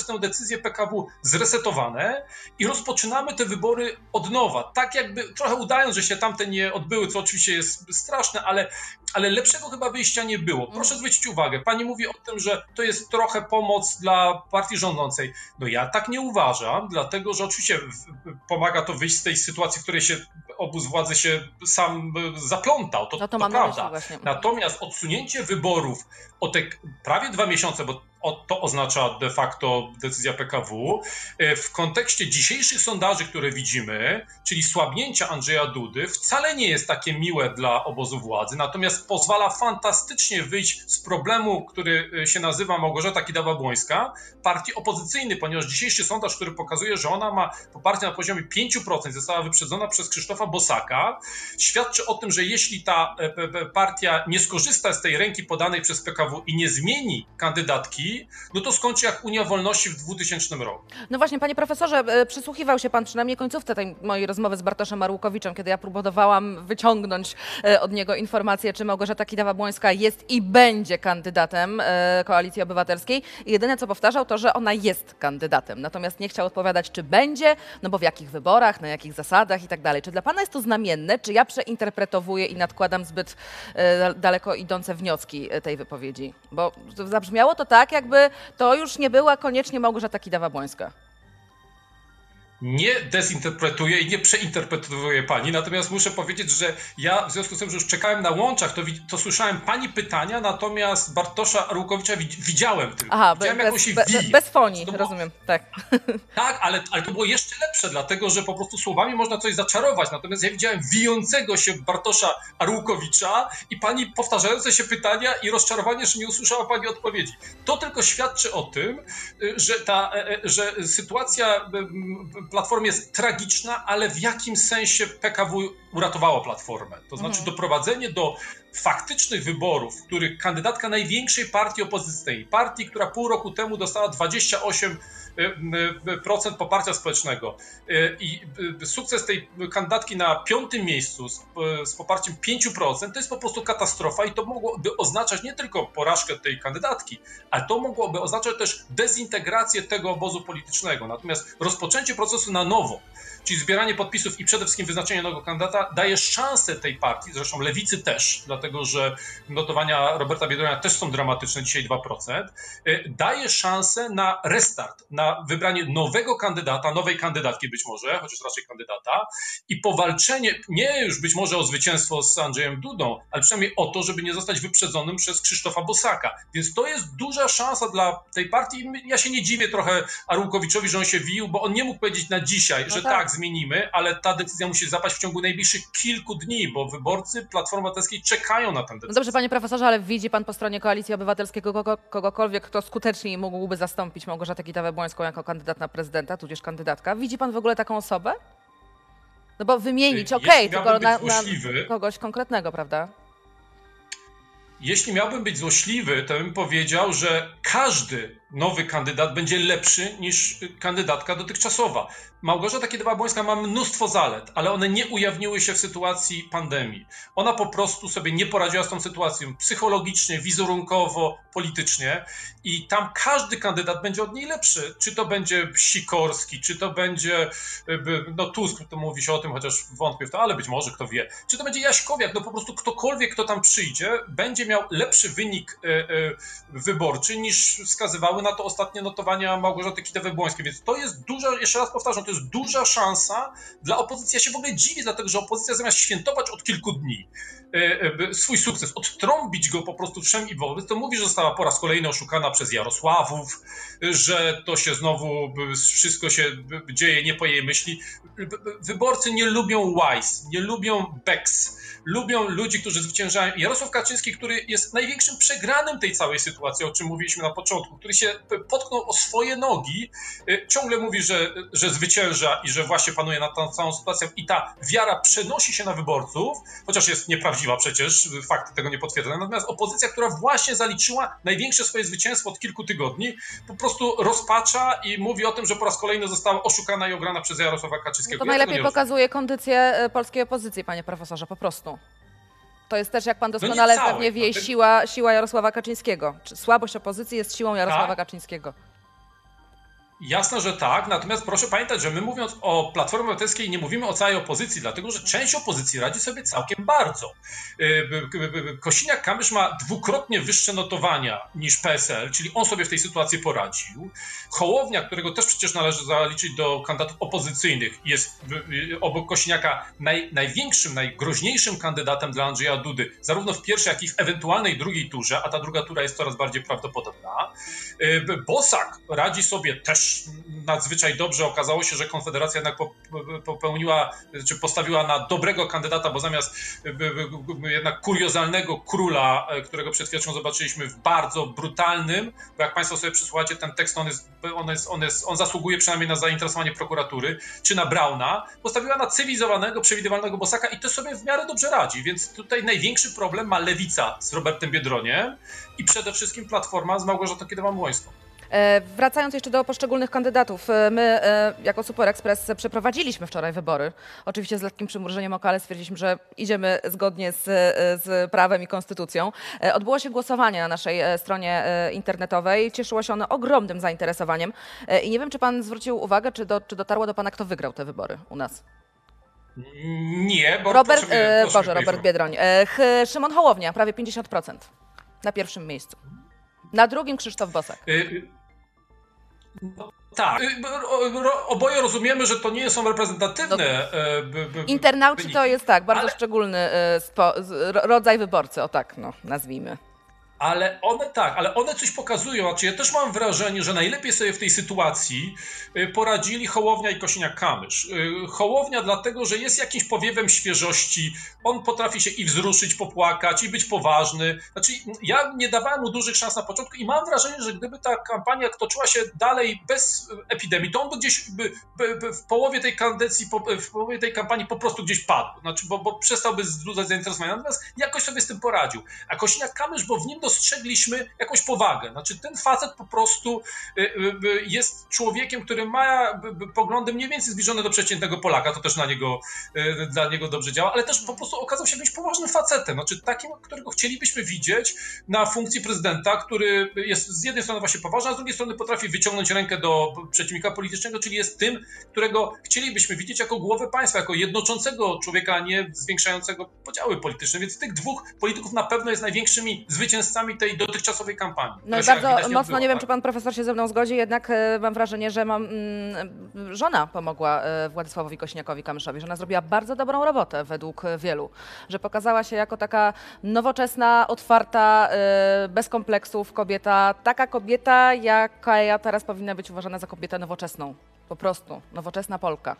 przez tę decyzję PKW zresetowane i rozpoczynamy te wybory od nowa. Tak jakby trochę udając, że się tamte nie odbyły, co oczywiście jest straszne, ale lepszego chyba wyjścia nie było. Proszę zwrócić uwagę, pani mówi o tym, że to jest trochę pomoc dla partii rządzącej. No ja tak nie uważam, dlatego że oczywiście pomaga to wyjść z tej sytuacji, w której się obóz władzy się sam zaplątał. To prawda. Natomiast odsunięcie wyborów o te prawie 2 miesiące, bo to oznacza de facto decyzja PKW, w kontekście dzisiejszych sondaży, które widzimy, czyli słabnięcia Andrzeja Dudy, wcale nie jest takie miłe dla obozu władzy, natomiast pozwala fantastycznie wyjść z problemu, który się nazywa Małgorzata Kidawa-Błońska, partii opozycyjnej, ponieważ dzisiejszy sondaż, który pokazuje, że ona ma poparcie na poziomie 5%, została wyprzedzona przez Krzysztofa Bosaka, świadczy o tym, że jeśli ta partia nie skorzysta z tej ręki podanej przez PKW i nie zmieni kandydatki, no to skończy jak Unia Wolności w 2000 roku. No właśnie, panie profesorze, przysłuchiwał się pan przynajmniej końcówce tej mojej rozmowy z Bartoszem Arłukowiczem, kiedy ja próbowałam wyciągnąć od niego informację, czy Małgorzata Kidawa-Błońska jest i będzie kandydatem Koalicji Obywatelskiej. I jedyne, co powtarzał, to, że ona jest kandydatem. Natomiast nie chciał odpowiadać, czy będzie, no bo w jakich wyborach, na jakich zasadach i tak dalej. Czy dla pana jest to znamienne, czy ja przeinterpretowuję i nadkładam zbyt daleko idące wnioski tej wypowiedzi? Bo zabrzmiało to tak, jakby to już nie była koniecznie Małgorzata Kidawa-Błońska. Nie dezinterpretuję i nie przeinterpretuję pani, natomiast muszę powiedzieć, że ja w związku z tym, że już czekałem na łączach, to słyszałem pani pytania, natomiast Bartosza Arłukowicza widziałem tylko. Aha, widziałem bez fonii, rozumiem, tak. Tak, ale to było jeszcze lepsze, dlatego że po prostu słowami można coś zaczarować, natomiast ja widziałem wijącego się Bartosza Arłukowicza i pani powtarzające się pytania i rozczarowanie, że nie usłyszała pani odpowiedzi. To tylko świadczy o tym, że sytuacja Platformy jest tragiczna, ale w jakim sensie PKW uratowało Platformę? To znaczy doprowadzenie do faktycznych wyborów, w których kandydatka największej partii opozycyjnej, partii, która pół roku temu dostała 28% poparcia społecznego i sukces tej kandydatki na 5. miejscu z poparciem 5%, to jest po prostu katastrofa i to mogłoby oznaczać nie tylko porażkę tej kandydatki, ale to mogłoby oznaczać też dezintegrację tego obozu politycznego. Natomiast rozpoczęcie procesu na nowo, czyli zbieranie podpisów i przede wszystkim wyznaczenie nowego kandydata daje szansę tej partii, zresztą Lewicy też, dlatego że notowania Roberta Biedronia też są dramatyczne, dzisiaj 2%, daje szansę na restart, na wybranie nowego kandydata, nowej kandydatki być może, chociaż raczej kandydata i powalczenie nie już być może o zwycięstwo z Andrzejem Dudą, ale przynajmniej o to, żeby nie zostać wyprzedzonym przez Krzysztofa Bosaka. Więc to jest duża szansa dla tej partii. Ja się nie dziwię trochę Arłukowiczowi, że on się wił, bo on nie mógł powiedzieć na dzisiaj, że tak, zmienimy, ale ta decyzja musi zapaść w ciągu najbliższych kilku dni, bo wyborcy Platformy Obywatelskiej czekają na tę decyzję. No dobrze, panie profesorze, ale widzi pan po stronie Koalicji Obywatelskiej kogokolwiek, kto skuteczniej mógłby zastąpić Małgorzatę Kidawę-Błońską jako kandydat na prezydenta, tudzież kandydatka? Widzi pan w ogóle taką osobę? No bo wymienić, tylko na kogoś konkretnego, prawda? Jeśli miałbym być złośliwy, to bym powiedział, że każdy nowy kandydat będzie lepszy niż kandydatka dotychczasowa. Małgorzata Kidawa-Błońska ma mnóstwo zalet, ale one nie ujawniły się w sytuacji pandemii. Ona po prostu sobie nie poradziła z tą sytuacją psychologicznie, wizerunkowo, politycznie i tam każdy kandydat będzie od niej lepszy. Czy to będzie Sikorski, czy to będzie Tusk, to mówi się o tym, chociaż wątpię w to, ale być może, kto wie. Czy to będzie Jaśkowiak, no po prostu ktokolwiek, kto tam przyjdzie, będzie miał lepszy wynik wyborczy niż wskazywały na to ostatnie notowania Małgorzaty Kidawy-Błońskiej. Więc to jest duża, jeszcze raz powtarzam, to jest duża szansa dla opozycji. Ja się w ogóle dziwię, dlatego że opozycja zamiast świętować od kilku dni swój sukces, odtrąbić go po prostu wszem i wobec, to mówi, że została po raz kolejny oszukana przez Jarosławów, że to się znowu wszystko się dzieje nie po jej myśli. Wyborcy nie lubią wise, nie lubią backs, lubią ludzi, którzy zwyciężają. Jarosław Kaczyński, który jest największym przegranym tej całej sytuacji, o czym mówiliśmy na początku, który się potknął o swoje nogi, ciągle mówi, że zwycięża i że właśnie panuje nad tą całą sytuacją i ta wiara przenosi się na wyborców, chociaż jest nieprawdziwa przecież, fakty tego nie potwierdzają. Natomiast opozycja, która właśnie zaliczyła największe swoje zwycięstwo od kilku tygodni, po prostu rozpacza i mówi o tym, że po raz kolejny została oszukana i ograna przez Jarosława Kaczyńskiego. To najlepiej pokazuje kondycję polskiej opozycji, panie profesorze, po prostu. To jest też, jak pan doskonale pewnie wie, siła Jarosława Kaczyńskiego. Słabość opozycji jest siłą Jarosława Kaczyńskiego. Jasne, że tak, natomiast proszę pamiętać, że my mówiąc o Platformie Obywatelskiej nie mówimy o całej opozycji, dlatego że część opozycji radzi sobie całkiem bardzo. Kosiniak-Kamysz ma dwukrotnie wyższe notowania niż PSL, czyli on sobie w tej sytuacji poradził. Hołownia, którego też przecież należy zaliczyć do kandydatów opozycyjnych, jest obok Kosiniaka największym, najgroźniejszym kandydatem dla Andrzeja Dudy, zarówno w pierwszej, jak i w ewentualnej drugiej turze, a ta druga tura jest coraz bardziej prawdopodobna. Bosak radzi sobie też nadzwyczaj dobrze. Okazało się, że Konfederacja jednak popełniła, czy postawiła na dobrego kandydata, bo zamiast jednak kuriozalnego króla, którego przed chwilą zobaczyliśmy w bardzo brutalnym, bo jak Państwo sobie przysłuchacie ten tekst, on zasługuje przynajmniej na zainteresowanie prokuratury, czy na Brauna, postawiła na cywilizowanego, przewidywalnego Bosaka i to sobie w miarę dobrze radzi, więc tutaj największy problem ma Lewica z Robertem Biedroniem i przede wszystkim Platforma z Małgorzatą Kidawa-Błońską. Wracając jeszcze do poszczególnych kandydatów, my jako Super Express przeprowadziliśmy wczoraj wybory. Oczywiście z lekkim przymrużeniem oka, ale stwierdziliśmy, że idziemy zgodnie z prawem i konstytucją. Odbyło się głosowanie na naszej stronie internetowej. Cieszyło się ono ogromnym zainteresowaniem. I nie wiem, czy pan zwrócił uwagę, czy dotarło do pana, kto wygrał te wybory u nas? Nie, bo Robert Biedroń. Szymon Hołownia, prawie 50%. Na pierwszym miejscu. Na drugim Krzysztof Bosak. No, tak. Oboje rozumiemy, że to nie są reprezentatywne. Internauci to jest bardzo szczególny rodzaj wyborcy, o tak nazwijmy. Ale one coś pokazują. Znaczy ja też mam wrażenie, że najlepiej sobie w tej sytuacji poradzili Hołownia i Kosiniak-Kamysz. Hołownia dlatego, że jest jakimś powiewem świeżości. On potrafi się i wzruszyć, popłakać, i być poważny. Znaczy ja nie dawałem mu dużych szans na początku i mam wrażenie, że gdyby ta kampania toczyła się dalej bez epidemii, to on by gdzieś w połowie tej kadencji, w połowie tej kampanii po prostu gdzieś padł. Znaczy, bo przestałby wzbudzać zainteresowanie. Natomiast jakoś sobie z tym poradził. A Kosiniak-Kamysz, bo w nim dostrzegliśmy jakąś powagę. Znaczy ten facet po prostu jest człowiekiem, który ma poglądy mniej więcej zbliżone do przeciętnego Polaka, to też dla niego dobrze działa, ale też po prostu okazał się być poważnym facetem, znaczy takim, którego chcielibyśmy widzieć na funkcji prezydenta, który jest z jednej strony właśnie poważny, a z drugiej strony potrafi wyciągnąć rękę do przeciwnika politycznego, czyli jest tym, którego chcielibyśmy widzieć jako głowę państwa, jako jednoczącego człowieka, a nie zwiększającego podziały polityczne, więc tych dwóch polityków na pewno jest największymi zwycięzcami tej dotychczasowej kampanii. No i bardzo mocno, nie wiem, czy pan profesor się ze mną zgodzi, jednak mam wrażenie, że żona pomogła Władysławowi Kosiniakowi-Kamyszowi, że ona zrobiła bardzo dobrą robotę według wielu, że pokazała się jako taka nowoczesna, otwarta, bez kompleksów kobieta, taka kobieta, jaka teraz powinna być uważana za kobietę nowoczesną, po prostu, nowoczesna Polka.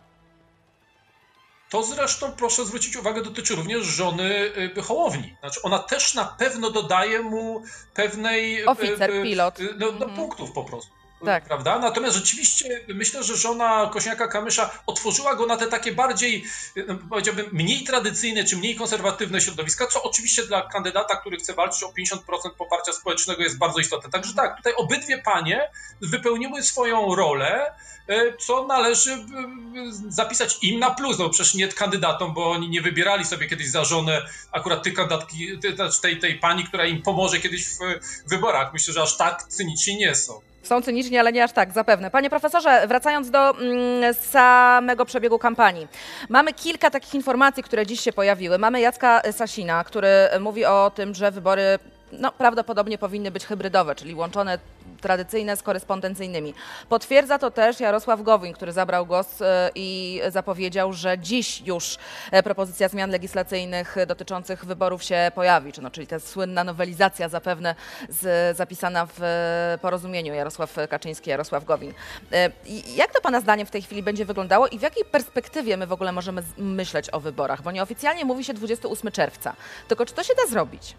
To zresztą, proszę zwrócić uwagę, dotyczy również żony Hołowni. Znaczy ona też na pewno dodaje mu pewnej... Oficer, pilot. Punktów po prostu. Tak. Prawda? Natomiast rzeczywiście myślę, że żona Kosiniaka-Kamysza otworzyła go na te takie bardziej, powiedziałbym, mniej tradycyjne czy mniej konserwatywne środowiska, co oczywiście dla kandydata, który chce walczyć o 50% poparcia społecznego jest bardzo istotne. Także tak, tutaj obydwie panie wypełniły swoją rolę, co należy zapisać im na plus, no przecież nie kandydatom, bo oni nie wybierali sobie kiedyś za żonę akurat tej kandydatki, tej pani, która im pomoże kiedyś w wyborach. Myślę, że aż tak cyniczni nie są. Są cyniczni, ale nie aż tak, zapewne. Panie profesorze, wracając do samego przebiegu kampanii. Mamy kilka takich informacji, które dziś się pojawiły. Mamy Jacka Sasina, który mówi o tym, że wybory prawdopodobnie powinny być hybrydowe, czyli łączone tradycyjne z korespondencyjnymi. Potwierdza to też Jarosław Gowin, który zabrał głos i zapowiedział, że dziś już propozycja zmian legislacyjnych dotyczących wyborów się pojawi, czyli ta słynna nowelizacja zapewne zapisana w porozumieniu Jarosław Kaczyński, Jarosław Gowin. Jak to pana zdaniem w tej chwili będzie wyglądało i w jakiej perspektywie my w ogóle możemy myśleć o wyborach? Bo nieoficjalnie mówi się 28 czerwca. Tylko czy to się da zrobić?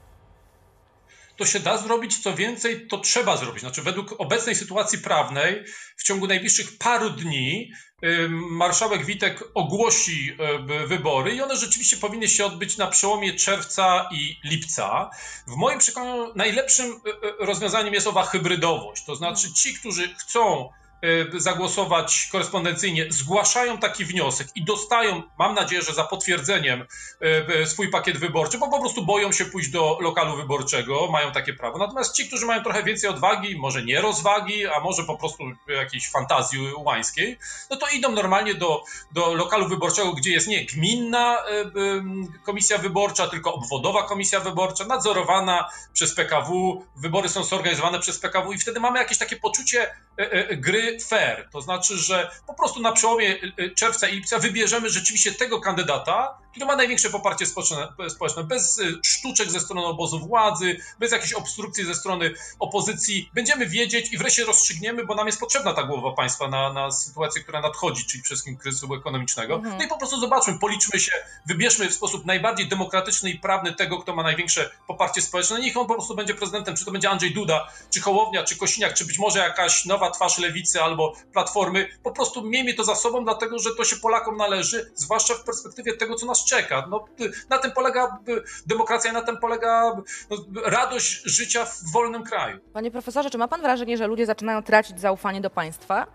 To się da zrobić, co więcej, to trzeba zrobić. Znaczy według obecnej sytuacji prawnej w ciągu najbliższych paru dni marszałek Witek ogłosi wybory i one rzeczywiście powinny się odbyć na przełomie czerwca i lipca. W moim przekonaniu najlepszym rozwiązaniem jest owa hybrydowość. To znaczy ci, którzy chcą zagłosować korespondencyjnie, zgłaszają taki wniosek i dostają, mam nadzieję, że za potwierdzeniem, swój pakiet wyborczy, bo po prostu boją się pójść do lokalu wyborczego, mają takie prawo. Natomiast ci, którzy mają trochę więcej odwagi, może nie rozwagi, a może po prostu jakiejś fantazji łańskiej, no to idą normalnie do lokalu wyborczego, gdzie jest nie gminna komisja wyborcza, tylko obwodowa komisja wyborcza, nadzorowana przez PKW, wybory są zorganizowane przez PKW i wtedy mamy jakieś takie poczucie gry fair. To znaczy, że po prostu na przełomie czerwca i lipca wybierzemy rzeczywiście tego kandydata, który ma największe poparcie społeczne, bez sztuczek ze strony obozu władzy, bez jakiejś obstrukcji ze strony opozycji. Będziemy wiedzieć i wreszcie rozstrzygniemy, bo nam jest potrzebna ta głowa państwa na sytuację, która nadchodzi, czyli przede wszystkim kryzysu ekonomicznego. No i po prostu zobaczmy, policzmy się, wybierzmy w sposób najbardziej demokratyczny i prawny tego, kto ma największe poparcie społeczne. Niech on po prostu będzie prezydentem, czy to będzie Andrzej Duda, czy Hołownia, czy Kosiniak, czy być może jakaś nowa twarz Lewicy albo Platformy. Po prostu miejmy to za sobą, dlatego że to się Polakom należy, zwłaszcza w perspektywie tego, co nas czeka. No, na tym polega demokracja, na tym polega radość życia w wolnym kraju. Panie profesorze, czy ma pan wrażenie, że ludzie zaczynają tracić zaufanie do państwa?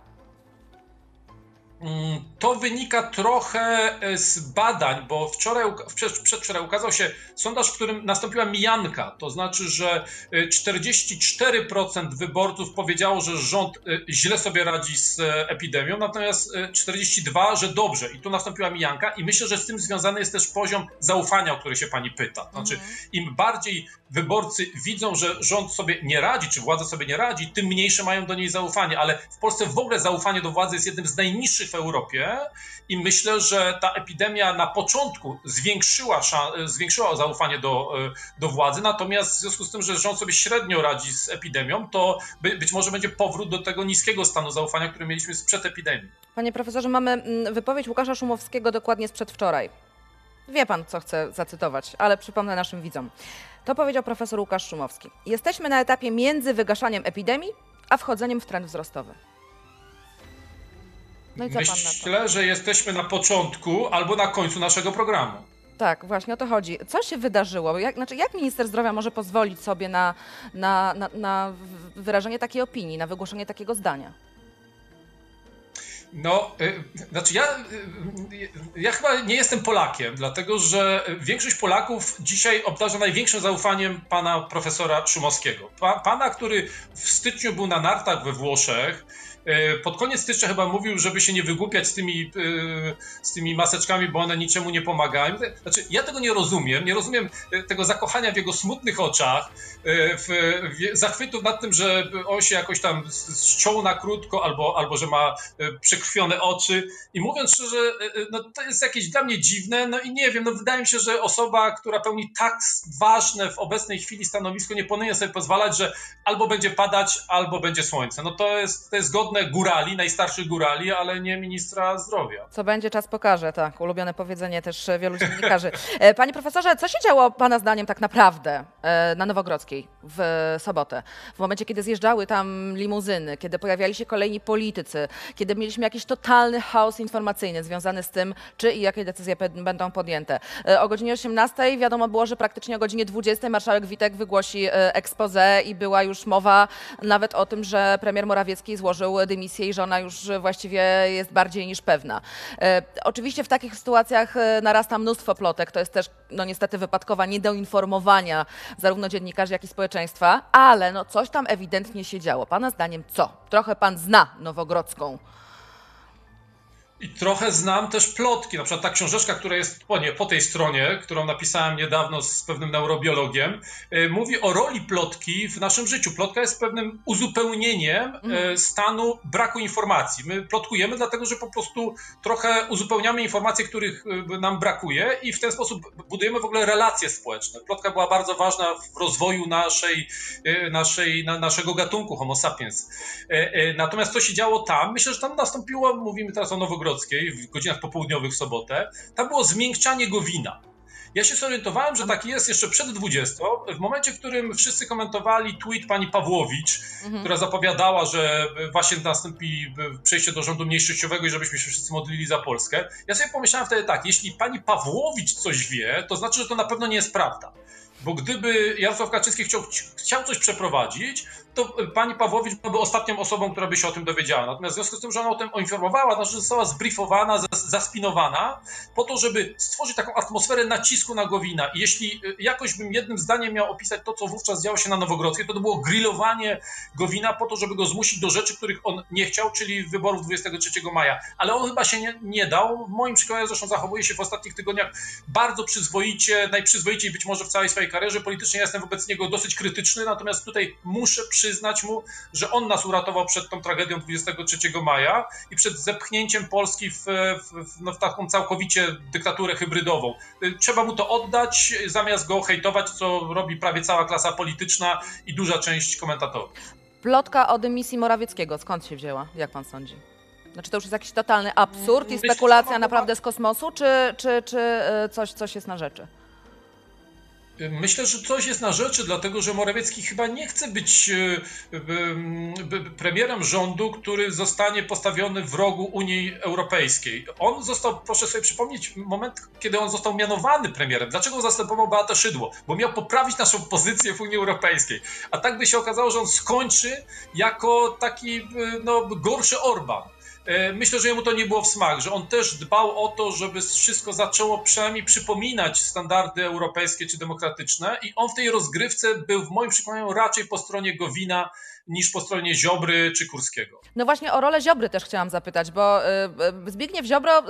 To wynika trochę z badań, bo przedwczoraj ukazał się sondaż, w którym nastąpiła mijanka. To znaczy, że 44% wyborców powiedziało, że rząd źle sobie radzi z epidemią, natomiast 42%, że dobrze. I tu nastąpiła mijanka i myślę, że z tym związany jest też poziom zaufania, o który się pani pyta. Znaczy, im bardziej wyborcy widzą, że rząd sobie nie radzi, czy władza sobie nie radzi, tym mniejsze mają do niej zaufanie. Ale w Polsce w ogóle zaufanie do władzy jest jednym z najniższych w Europie i myślę, że ta epidemia na początku zwiększyła zaufanie do władzy, natomiast w związku z tym, że rząd sobie średnio radzi z epidemią, to być może będzie powrót do tego niskiego stanu zaufania, który mieliśmy sprzed epidemii. Panie profesorze, mamy wypowiedź Łukasza Szumowskiego dokładnie z przedwczoraj. Wie pan, co chcę zacytować, ale przypomnę naszym widzom. To powiedział profesor Łukasz Szumowski. Jesteśmy na etapie między wygaszaniem epidemii, a wchodzeniem w trend wzrostowy. No i co pan na to? Myślę, że jesteśmy na początku albo na końcu naszego programu. Tak, właśnie o to chodzi. Co się wydarzyło? Jak minister zdrowia może pozwolić sobie na wyrażenie takiej opinii, na wygłoszenie takiego zdania? No, znaczy ja chyba nie jestem Polakiem, dlatego że większość Polaków dzisiaj obdarza największym zaufaniem pana profesora Szumowskiego. Pana, który w styczniu był na nartach we Włoszech, pod koniec stycznia chyba mówił, żeby się nie wygłupiać z tymi maseczkami, bo one niczemu nie pomagają. Znaczy, ja tego nie rozumiem tego zakochania w jego smutnych oczach, zachwytu nad tym, że on się jakoś tam ściął na krótko albo że ma przekrwione oczy. I mówiąc szczerze, no to jest jakieś dla mnie dziwne, no i nie wiem, no wydaje mi się, że osoba, która pełni tak ważne w obecnej chwili stanowisko, nie powinien sobie pozwalać, że albo będzie padać, albo będzie słońce. No to jest godne górali, najstarszych górali, ale nie ministra zdrowia. Co będzie, czas pokaże, tak. Ulubione powiedzenie też wielu dziennikarzy. Panie profesorze, co się działo pana zdaniem tak naprawdę na Nowogrodzkiej w sobotę? W momencie, kiedy zjeżdżały tam limuzyny, kiedy pojawiali się kolejni politycy, kiedy mieliśmy jakiś totalny chaos informacyjny związany z tym, czy i jakie decyzje będą podjęte. O godzinie 18 wiadomo było, że praktycznie o godzinie 20 marszałek Witek wygłosi expose i była już mowa nawet o tym, że premier Morawiecki złożył dymisję i że ona już właściwie jest bardziej niż pewna. Oczywiście w takich sytuacjach narasta mnóstwo plotek. To jest też no niestety wypadkowa niedoinformowania zarówno dziennikarzy, jak i społeczeństwa, ale no coś tam ewidentnie się działo. Pana zdaniem co? Trochę pan zna Nowogrodzką. I trochę znam też plotki, na przykład ta książeczka, która jest po tej stronie, którą napisałem niedawno z pewnym neurobiologiem, mówi o roli plotki w naszym życiu. Plotka jest pewnym uzupełnieniem stanu braku informacji. My plotkujemy dlatego, że po prostu trochę uzupełniamy informacje, których nam brakuje i w ten sposób budujemy w ogóle relacje społeczne. Plotka była bardzo ważna w rozwoju naszego gatunku Homo sapiens. Natomiast co się działo tam? Myślę, że tam nastąpiło, mówimy teraz o Nowogrodzkiej, w godzinach popołudniowych w sobotę, tam było zmiękczanie Gowina. Ja się zorientowałem, że tak jest jeszcze przed 20, w momencie, w którym wszyscy komentowali tweet pani Pawłowicz, która zapowiadała, że właśnie nastąpi przejście do rządu mniejszościowego i żebyśmy się wszyscy modlili za Polskę. Ja sobie pomyślałem wtedy tak, jeśli pani Pawłowicz coś wie, to znaczy, że to na pewno nie jest prawda. bo gdyby Jarosław Kaczyński chciał coś przeprowadzić, to pani Pawłowicz byłaby ostatnią osobą, która by się o tym dowiedziała. Natomiast w związku z tym, że ona o tym informowała, znaczy została zbriefowana, zaspinowana po to, żeby stworzyć taką atmosferę nacisku na Gowina. I jeśli jakoś bym jednym zdaniem miał opisać to, co wówczas działo się na Nowogrodzkiej, to było grillowanie Gowina po to, żeby go zmusić do rzeczy, których on nie chciał, czyli wyborów 23 maja. Ale on chyba się nie dał. W moim przekonaniu zresztą zachowuje się w ostatnich tygodniach bardzo przyzwoicie, najprzyzwoiciej być może w całej swojej karierze politycznej. Ja jestem wobec niego dosyć krytyczny, natomiast tutaj muszę przyznać mu, że on nas uratował przed tą tragedią 23 maja i przed zepchnięciem Polski w taką całkowicie dyktaturę hybrydową. Trzeba mu to oddać, zamiast go hejtować, co robi prawie cała klasa polityczna i duża część komentatorów. Plotka o dymisji Morawieckiego, skąd się wzięła? Jak pan sądzi? Znaczy to już jest jakiś totalny absurd i spekulacja naprawdę z kosmosu, czy coś jest na rzeczy? Myślę, że coś jest na rzeczy, dlatego że Morawiecki chyba nie chce być premierem rządu, który zostanie postawiony w rogu Unii Europejskiej. On został, proszę sobie przypomnieć, moment, kiedy on został mianowany premierem. Dlaczego zastępował Beatę Szydło? Bo miał poprawić naszą pozycję w Unii Europejskiej. A tak by się okazało, że on skończy jako taki gorszy Orban. Myślę, że jemu to nie było w smak, że on też dbał o to, żeby wszystko zaczęło przynajmniej przypominać standardy europejskie czy demokratyczne i on w tej rozgrywce był w moim przekonaniu raczej po stronie Gowina niż po stronie Ziobry czy Kurskiego. No właśnie o rolę Ziobry też chciałam zapytać, bo Zbigniew Ziobro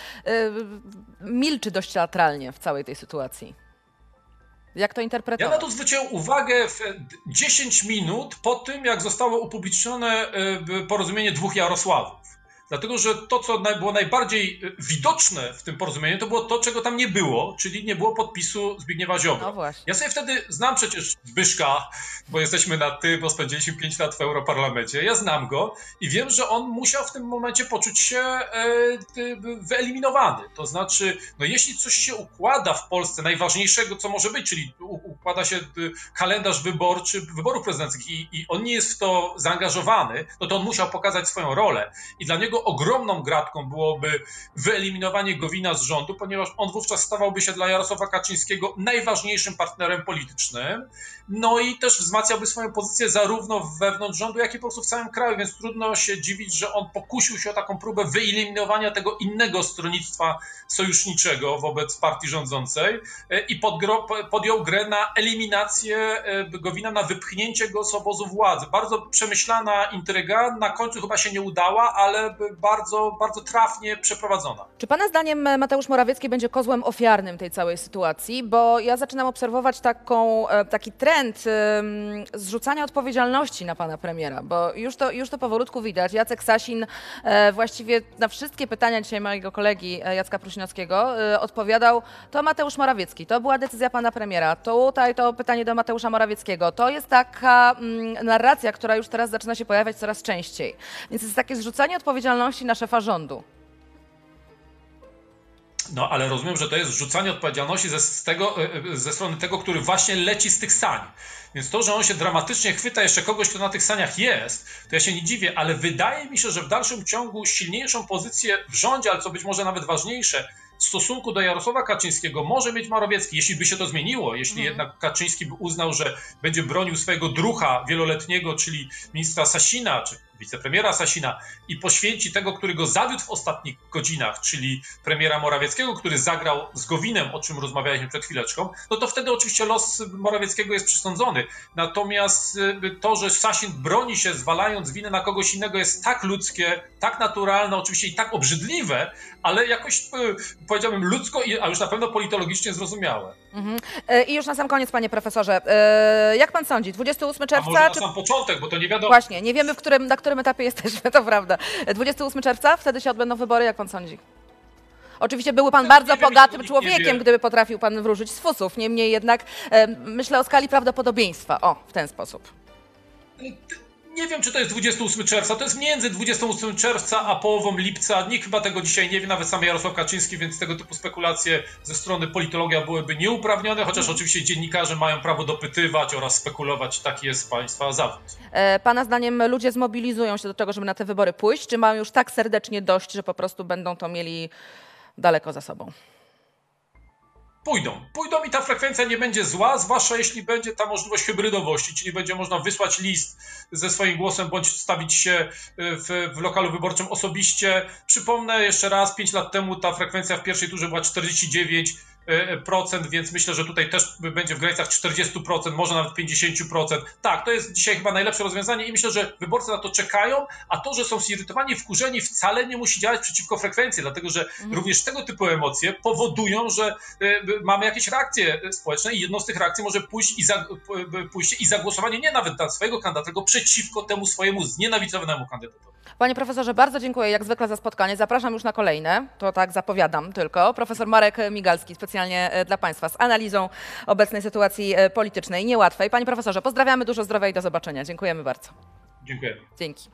milczy dość teatralnie w całej tej sytuacji. Jak to interpretować? Ja na to zwróciłem uwagę w 10 minut po tym, jak zostało upublicznione porozumienie dwóch Jarosławów. Dlatego, że to, co było najbardziej widoczne w tym porozumieniu, to było to, czego tam nie było, czyli nie było podpisu Zbigniewa Ziobry. No właśnie. Ja sobie wtedy znam przecież Zbyszka, bo jesteśmy na ty, bo spędziliśmy 5 lat w Europarlamencie. Ja znam go i wiem, że on musiał w tym momencie poczuć się wyeliminowany. To znaczy, no jeśli coś się układa w Polsce, najważniejszego, co może być, czyli układa się kalendarz wyborczy, wyborów prezydenckich i on nie jest w to zaangażowany, no to on musiał pokazać swoją rolę. I dla niego ogromną gratką byłoby wyeliminowanie Gowina z rządu, ponieważ on wówczas stawałby się dla Jarosława Kaczyńskiego najważniejszym partnerem politycznym, no i też wzmacniałby swoją pozycję zarówno wewnątrz rządu, jak i po prostu w całym kraju, więc trudno się dziwić, że on pokusił się o taką próbę wyeliminowania tego innego stronnictwa sojuszniczego wobec partii rządzącej i podjął grę na eliminację Gowina, na wypchnięcie go z obozu władzy. Bardzo przemyślana intryga, na końcu chyba się nie udała, ale bardzo, bardzo trafnie przeprowadzona. Czy pana zdaniem Mateusz Morawiecki będzie kozłem ofiarnym tej całej sytuacji? Bo ja zaczynam obserwować taki trend zrzucania odpowiedzialności na pana premiera, bo już to powolutku widać. Jacek Sasin właściwie na wszystkie pytania dzisiaj mojego kolegi Jacka Prusinowskiego odpowiadał, to Mateusz Morawiecki, to była decyzja pana premiera, tutaj to pytanie do Mateusza Morawieckiego. To jest taka narracja, która już teraz zaczyna się pojawiać coraz częściej. Więc jest takie zrzucanie odpowiedzialności na szefa rządu. No, ale rozumiem, że to jest rzucanie odpowiedzialności ze strony tego, który właśnie leci z tych sań. Więc to, że on się dramatycznie chwyta jeszcze kogoś, kto na tych saniach jest, to ja się nie dziwię, ale wydaje mi się, że w dalszym ciągu silniejszą pozycję w rządzie, ale co być może nawet ważniejsze, w stosunku do Jarosława Kaczyńskiego może mieć Morawiecki, jeśli by się to zmieniło, jeśli jednak Kaczyński by uznał, że będzie bronił swojego druha wieloletniego, czyli ministra Sasina, czy wicepremiera Sasina i poświęci tego, który go zawiódł w ostatnich godzinach, czyli premiera Morawieckiego, który zagrał z Gowinem, o czym rozmawialiśmy przed chwileczką, no to wtedy oczywiście los Morawieckiego jest przysądzony. Natomiast to, że Sasin broni się, zwalając winę na kogoś innego, jest tak ludzkie, tak naturalne, oczywiście i tak obrzydliwe, ale jakoś powiedziałbym ludzko, a już na pewno politologicznie zrozumiałe. I już na sam koniec, panie profesorze, jak pan sądzi, 28 czerwca? A może na sam początek, bo to nie wiadomo. Właśnie, nie wiemy, na którym etapie jesteśmy, to prawda. 28 czerwca, wtedy się odbędą wybory, jak pan sądzi? Oczywiście byłby pan bardzo bogatym człowiekiem, gdyby potrafił pan wróżyć z fusów. Niemniej jednak myślę o skali prawdopodobieństwa. O, w ten sposób. Nie wiem, czy to jest 28 czerwca. To jest między 28 czerwca a połową lipca. Nikt chyba tego dzisiaj nie wie, nawet sam Jarosław Kaczyński, więc tego typu spekulacje ze strony politologa byłyby nieuprawnione, chociaż oczywiście dziennikarze mają prawo dopytywać oraz spekulować. Taki jest państwa zawód. Pana zdaniem ludzie zmobilizują się do tego, żeby na te wybory pójść, czy mają już tak serdecznie dość, że po prostu będą to mieli daleko za sobą? Pójdą i ta frekwencja nie będzie zła, zwłaszcza jeśli będzie ta możliwość hybrydowości, czyli będzie można wysłać list ze swoim głosem bądź stawić się w lokalu wyborczym osobiście. Przypomnę jeszcze raz, 5 lat temu ta frekwencja w pierwszej turze była 49%, więc myślę, że tutaj też będzie w granicach 40%, może nawet 50%. Tak, to jest dzisiaj chyba najlepsze rozwiązanie i myślę, że wyborcy na to czekają, a to, że są zirytowani i wkurzeni, wcale nie musi działać przeciwko frekwencji, dlatego że również tego typu emocje powodują, że mamy jakieś reakcje społeczne i jedną z tych reakcji może pójść i zagłosowanie nie nawet dla swojego kandydata, tylko przeciwko temu swojemu znienawidzowanemu kandydatowi. Panie profesorze, bardzo dziękuję jak zwykle za spotkanie. Zapraszam już na kolejne, to tak zapowiadam tylko. Profesor Marek Migalski, specjalnie dla Państwa, z analizą obecnej sytuacji politycznej, niełatwej. Panie profesorze, pozdrawiamy, dużo zdrowia i do zobaczenia. Dziękujemy bardzo. Dziękuję. Dzięki.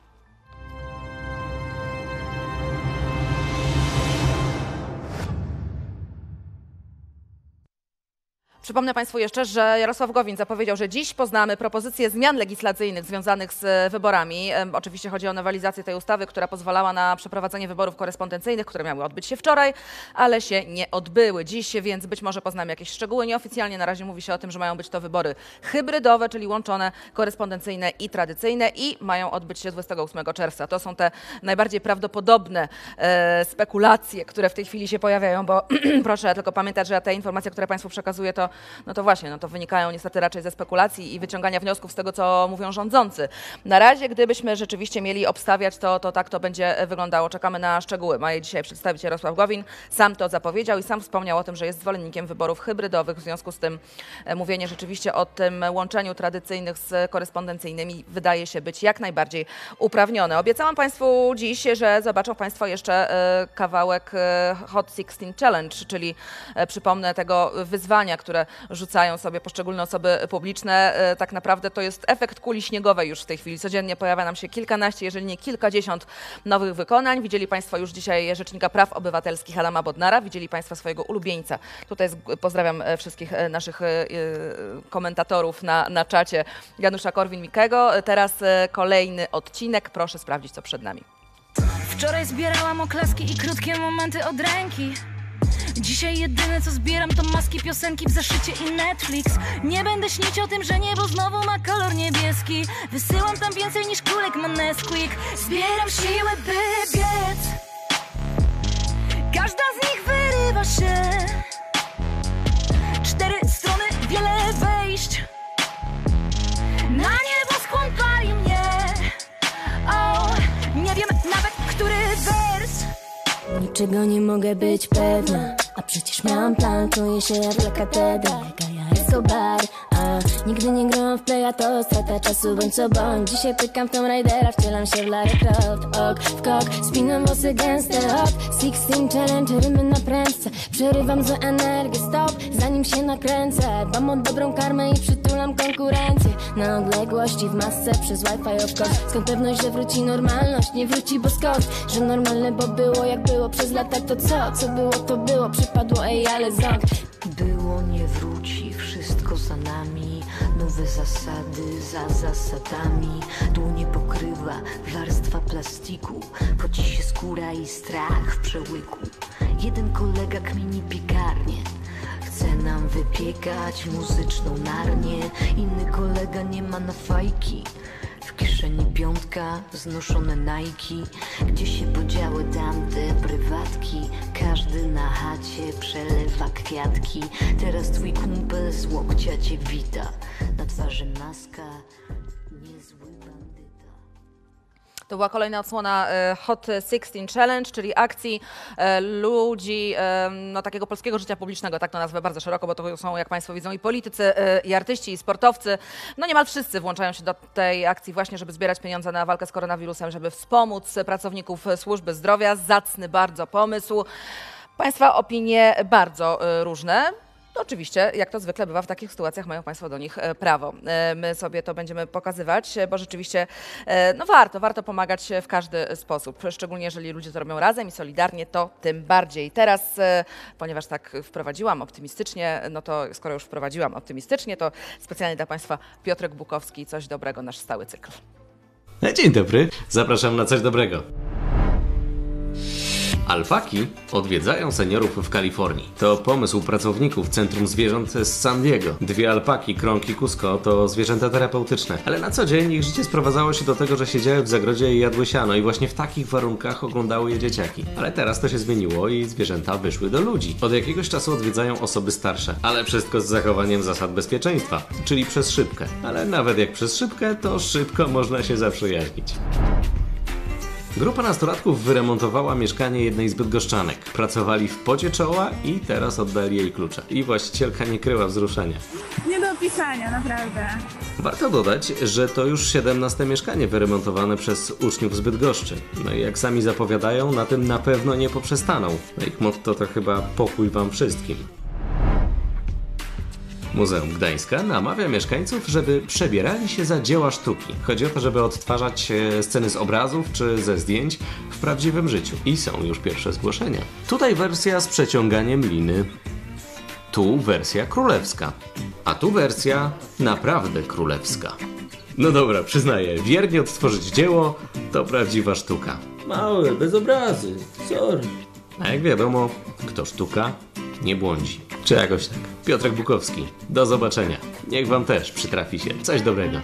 Przypomnę Państwu jeszcze, że Jarosław Gowin zapowiedział, że dziś poznamy propozycje zmian legislacyjnych związanych z wyborami. Oczywiście chodzi o nowelizację tej ustawy, która pozwalała na przeprowadzenie wyborów korespondencyjnych, które miały odbyć się wczoraj, ale się nie odbyły dziś, więc być może poznamy jakieś szczegóły. Nieoficjalnie na razie mówi się o tym, że mają być to wybory hybrydowe, czyli łączone, korespondencyjne i tradycyjne i mają odbyć się 28 czerwca. To są te najbardziej prawdopodobne spekulacje, które w tej chwili się pojawiają, bo proszę tylko pamiętać, że te informacje, które Państwu przekazuję, to wynikają niestety raczej ze spekulacji i wyciągania wniosków z tego, co mówią rządzący. Na razie, gdybyśmy rzeczywiście mieli obstawiać, to tak to będzie wyglądało. Czekamy na szczegóły. Ma je dzisiaj przedstawić Jarosław Gowin. Sam to zapowiedział i sam wspomniał o tym, że jest zwolennikiem wyborów hybrydowych. W związku z tym mówienie rzeczywiście o tym łączeniu tradycyjnych z korespondencyjnymi wydaje się być jak najbardziej uprawnione. Obiecałam Państwu dziś, że zobaczą Państwo jeszcze kawałek Hot 16 Challenge, czyli przypomnę tego wyzwania, które rzucają sobie poszczególne osoby publiczne. Tak naprawdę to jest efekt kuli śniegowej już w tej chwili. Codziennie pojawia nam się kilkanaście, jeżeli nie kilkadziesiąt nowych wykonań. Widzieli Państwo już dzisiaj Rzecznika Praw Obywatelskich Adama Bodnara. Widzieli Państwo swojego ulubieńca. Tutaj pozdrawiam wszystkich naszych komentatorów na czacie, Janusza Korwin-Mikkego. Teraz kolejny odcinek. Proszę sprawdzić, co przed nami. Wczoraj zbierałam oklaski i krótkie momenty od ręki. Dzisiaj jedyne co zbieram to maski, piosenki w zeszycie i Netflix. Nie będę śnić o tym, że niebo znowu ma kolor niebieski. Wysyłam tam więcej niż kulek ma Nesquik. Zbieram siłę, by biec. Każda z nich wyrywa się. 4 strony, wiele wejść. Na nieboskłon pali mnie. Nie wiem nawet, który wers. Niczego nie mogę być pewna, a przecież miałam plan, czuję się jak dla katedra. Jaka jest obar, nigdy nie grałam w playa, to strata czasu, bądź co bądź. Dzisiaj pykam w Tomb Raidera, wcielam się w Lara Croft. Ok w kok, spinam włosy gęste. Hot 16 challenge, rymy na prędce. Przerywam za energię, stop, zanim się nakręcę. Dbam o dobrą karmę i przytulam konkurencję. Na odległości w masce przez Wi-Fi of course. Skąd pewność, że wróci normalność, nie wróci, bo skąd? Że normalne, bo było jak było przez lata, to co było, to było, przypadło, ej, ale ząg. Było, nie wróci, wszystko za nami. Nowe zasady za zasadami. Dłonie pokrywa warstwa plastiku. Poci się skóra i strach w przełyku. Jeden kolega kmini piekarnię. Chce nam wypiekać muzyczną narnię. Inny kolega nie ma na fajki. W kieszeni piątka, znoszone Nike. Gdzie się podziały tamte prywatki? Każdy na chacie przelewa kwiatki. Teraz twój kumpel z łokcia cię wita. Na twarzy maska, niezły bandyta. To była kolejna odsłona Hot 16 Challenge, czyli akcji ludzi takiego polskiego życia publicznego, tak to nazwę bardzo szeroko, bo to są, jak Państwo widzą, i politycy, i artyści, i sportowcy. No niemal wszyscy włączają się do tej akcji właśnie, żeby zbierać pieniądze na walkę z koronawirusem, żeby wspomóc pracowników służby zdrowia. Zacny bardzo pomysł. Państwa opinie bardzo różne. Oczywiście, jak to zwykle bywa w takich sytuacjach, mają Państwo do nich prawo. My sobie to będziemy pokazywać, bo rzeczywiście warto pomagać w każdy sposób. Szczególnie jeżeli ludzie to robią razem i solidarnie, to tym bardziej. Teraz, ponieważ tak wprowadziłam optymistycznie, no to skoro już wprowadziłam optymistycznie, to specjalnie dla Państwa Piotrek Bukowski, Coś dobrego, nasz stały cykl. Dzień dobry, zapraszam na Coś dobrego. Alpaki odwiedzają seniorów w Kalifornii. To pomysł pracowników Centrum Zwierząt z San Diego. 2 alpaki, Krąg i Cusco to zwierzęta terapeutyczne. Ale na co dzień ich życie sprowadzało się do tego, że siedziały w zagrodzie i jadły siano i właśnie w takich warunkach oglądały je dzieciaki. Ale teraz to się zmieniło i zwierzęta wyszły do ludzi. Od jakiegoś czasu odwiedzają osoby starsze, ale wszystko z zachowaniem zasad bezpieczeństwa, czyli przez szybkę. Ale nawet jak przez szybkę, to szybko można się zaprzyjaźnić. Grupa nastolatków wyremontowała mieszkanie jednej z bydgoszczanek. Pracowali w pocie czoła i teraz oddali jej klucze. I właścicielka nie kryła wzruszenia. Nie do opisania, naprawdę. Warto dodać, że to już 17. mieszkanie wyremontowane przez uczniów z Bydgoszczy. No i jak sami zapowiadają, na tym na pewno nie poprzestaną. No ich motto to chyba pokój wam wszystkim. Muzeum Gdańska namawia mieszkańców, żeby przebierali się za dzieła sztuki. Chodzi o to, żeby odtwarzać sceny z obrazów czy ze zdjęć w prawdziwym życiu. I są już pierwsze zgłoszenia. Tutaj wersja z przeciąganiem liny. Tu wersja królewska. A tu wersja naprawdę królewska. No dobra, przyznaję, wiernie odtworzyć dzieło to prawdziwa sztuka. Małe, bez obrazy, sorry. A jak wiadomo, kto sztuka, nie błądzi. Czy jakoś tak. Piotrek Bukowski. Do zobaczenia. Niech wam też przytrafi się coś dobrego.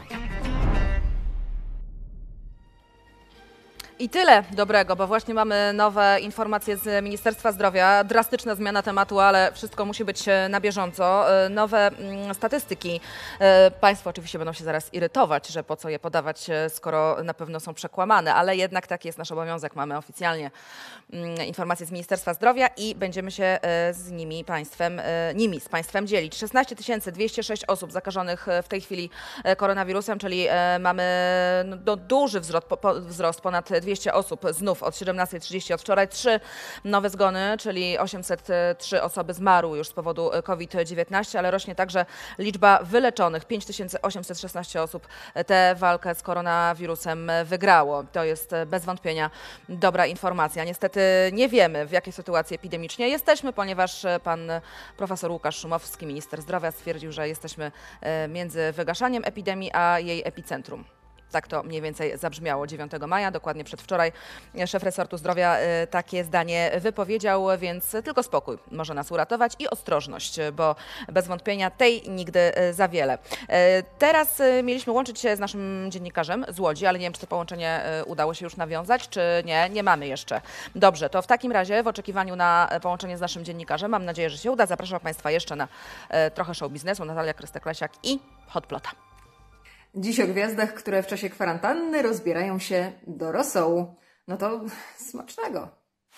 I tyle dobrego, bo właśnie mamy nowe informacje z Ministerstwa Zdrowia. Drastyczna zmiana tematu, ale wszystko musi być na bieżąco. Nowe statystyki. Państwo oczywiście będą się zaraz irytować, że po co je podawać, skoro na pewno są przekłamane, ale jednak taki jest nasz obowiązek. Mamy oficjalnie informacje z Ministerstwa Zdrowia i będziemy się z z Państwem dzielić. 16 206 osób zakażonych w tej chwili koronawirusem, czyli mamy duży wzrost, ponad 200 osób znów od 17:30 od wczoraj. 3 nowe zgony, czyli 803 osoby zmarły już z powodu COVID-19, ale rośnie także liczba wyleczonych. 5816 osób tę walkę z koronawirusem wygrało. To jest bez wątpienia dobra informacja. Niestety nie wiemy, w jakiej sytuacji epidemicznie jesteśmy, ponieważ pan profesor Łukasz Szumowski, minister zdrowia, stwierdził, że jesteśmy między wygaszaniem epidemii a jej epicentrum. Tak to mniej więcej zabrzmiało 9 maja, dokładnie przedwczoraj. Szef resortu zdrowia takie zdanie wypowiedział, więc tylko spokój może nas uratować i ostrożność, bo bez wątpienia tej nigdy za wiele. Teraz mieliśmy łączyć się z naszym dziennikarzem z Łodzi, ale nie wiem, czy to połączenie udało się już nawiązać, czy nie. Nie mamy jeszcze. Dobrze, to w takim razie w oczekiwaniu na połączenie z naszym dziennikarzem, mam nadzieję, że się uda. Zapraszam Państwa jeszcze na trochę show biznesu. Natalia Krystek-Lesiak i Hotplota. Dziś o gwiazdach, które w czasie kwarantanny rozbierają się do rosołu. No to smacznego.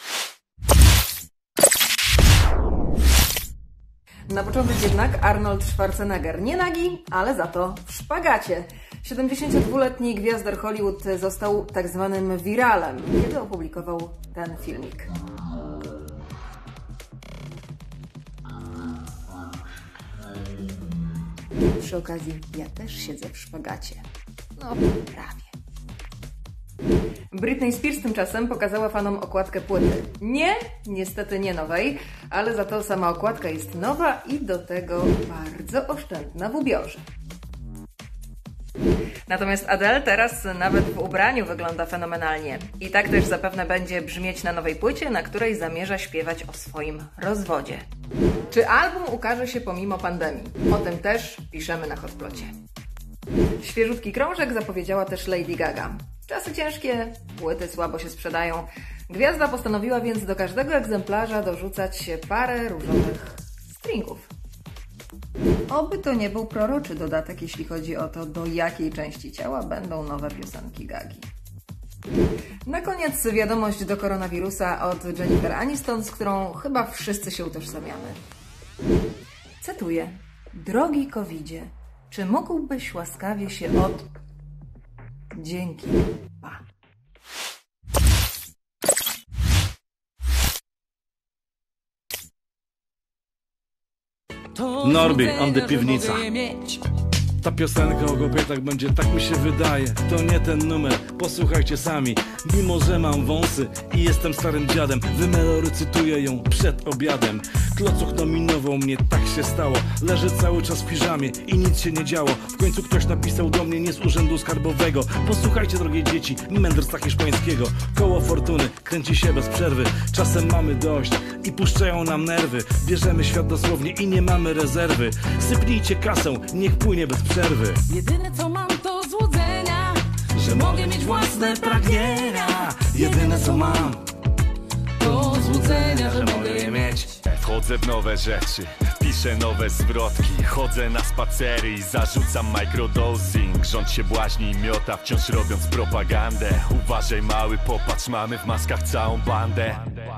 Na początek jednak Arnold Schwarzenegger. Nie nagi, ale za to w szpagacie. 72-letni gwiazdor Hollywood został tak zwanym wiralem, kiedy opublikował ten filmik. Przy okazji, ja też siedzę w szpagacie. No, prawie. Britney Spears tymczasem pokazała fanom okładkę płyty. Nie, niestety nie nowej, ale za to sama okładka jest nowa i do tego bardzo oszczędna w ubiorze. Natomiast Adele teraz nawet w ubraniu wygląda fenomenalnie. I tak też zapewne będzie brzmieć na nowej płycie, na której zamierza śpiewać o swoim rozwodzie. Czy album ukaże się pomimo pandemii? O tym też piszemy na Hotplocie. Świeżutki krążek zapowiedziała też Lady Gaga. Czasy ciężkie, płyty słabo się sprzedają. Gwiazda postanowiła więc do każdego egzemplarza dorzucać parę różowych stringów. Oby to nie był proroczy dodatek, jeśli chodzi o to, do jakiej części ciała będą nowe piosenki Gagi. Na koniec wiadomość do koronawirusa od Jennifer Aniston, z którą chyba wszyscy się utożsamiamy. Cytuję. Drogi Covidzie, czy mógłbyś łaskawie się Dzięki. Pa. Norbi, on the piwnica. Ta piosenka o kobietach będzie, tak mi się wydaje. To nie ten numer, posłuchajcie sami. mimo że mam wąsy i jestem starym dziadem. Wymelory cytuję ją przed obiadem. Klocuch nominował mnie, tak się stało. Leżę cały czas w piżamie i nic się nie działo. W końcu ktoś napisał do mnie nie z urzędu skarbowego: posłuchajcie, drogie dzieci, mędrca hiszpańskiego. Koło fortuny kręci się bez przerwy. Czasem mamy dość i puszczają nam nerwy. Bierzemy świat dosłownie i nie mamy rezerwy. Sypnijcie kasę, niech płynie bez przerwy. Jedyne co mam to złudzenia, że mogę mieć własne pragnienia. Jedyne co mam to złudzenia, że mogę je mieć. Wchodzę w nowe rzeczy, piszę nowe zwrotki. Chodzę na spacery i zarzucam microdosing. Rząd się błaźni i miota, wciąż robiąc propagandę. Uważaj mały, popatrz, mamy w maskach całą bandę.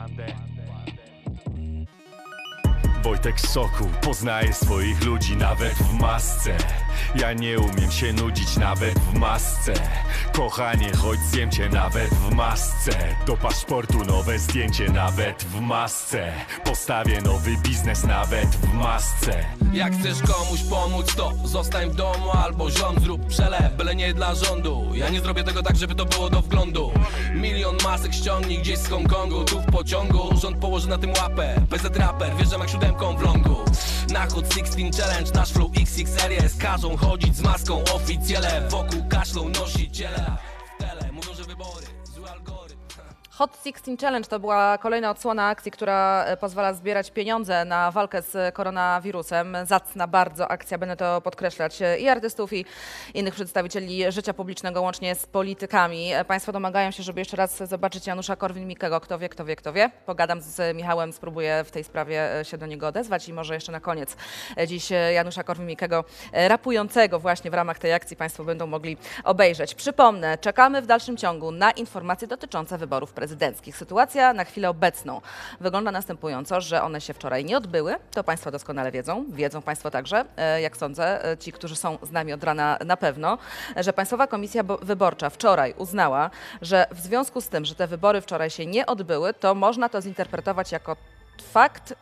Wojtek Sokół poznaje swoich ludzi nawet w masce. Ja nie umiem się nudzić nawet w masce. Kochanie, chodź zjem cię nawet w masce. Do paszportu nowe zdjęcie nawet w masce. Postawię nowy biznes nawet w masce. Jak chcesz komuś pomóc, to zostań w domu albo rząd zrób przelew, byle nie dla rządu. Ja nie zrobię tego tak, żeby to było do wglądu. Milion masek ściągnij gdzieś z Hongkongu. Tu w pociągu rząd położy na tym łapę. PZ Raper, wjeżdżam jak siódemką w longu. Na Hot 16 Challenge, nasz flow XXL jest. Każą chodzić z maską oficjele. Wokół kaszlą nosiciele. W tele mówią, że wybory, zły algorytm. Hot 16 Challenge to była kolejna odsłona akcji, która pozwala zbierać pieniądze na walkę z koronawirusem. Zacna bardzo akcja, będę to podkreślać, i artystów, i innych przedstawicieli życia publicznego, łącznie z politykami. Państwo domagają się, żeby jeszcze raz zobaczyć Janusza Korwin-Mikkego. Kto wie. Pogadam z Michałem, spróbuję w tej sprawie się do niego odezwać i może jeszcze na koniec dziś Janusza Korwin-Mikkego rapującego właśnie w ramach tej akcji Państwo będą mogli obejrzeć. Przypomnę, czekamy w dalszym ciągu na informacje dotyczące wyborów prezydenckich. Sytuacja na chwilę obecną wygląda następująco, że one się wczoraj nie odbyły. To Państwo doskonale wiedzą. Wiedzą Państwo także, jak sądzę, ci, którzy są z nami od rana na pewno, że Państwowa Komisja Wyborcza wczoraj uznała, że w związku z tym, że te wybory wczoraj się nie odbyły, to można to zinterpretować jako fakt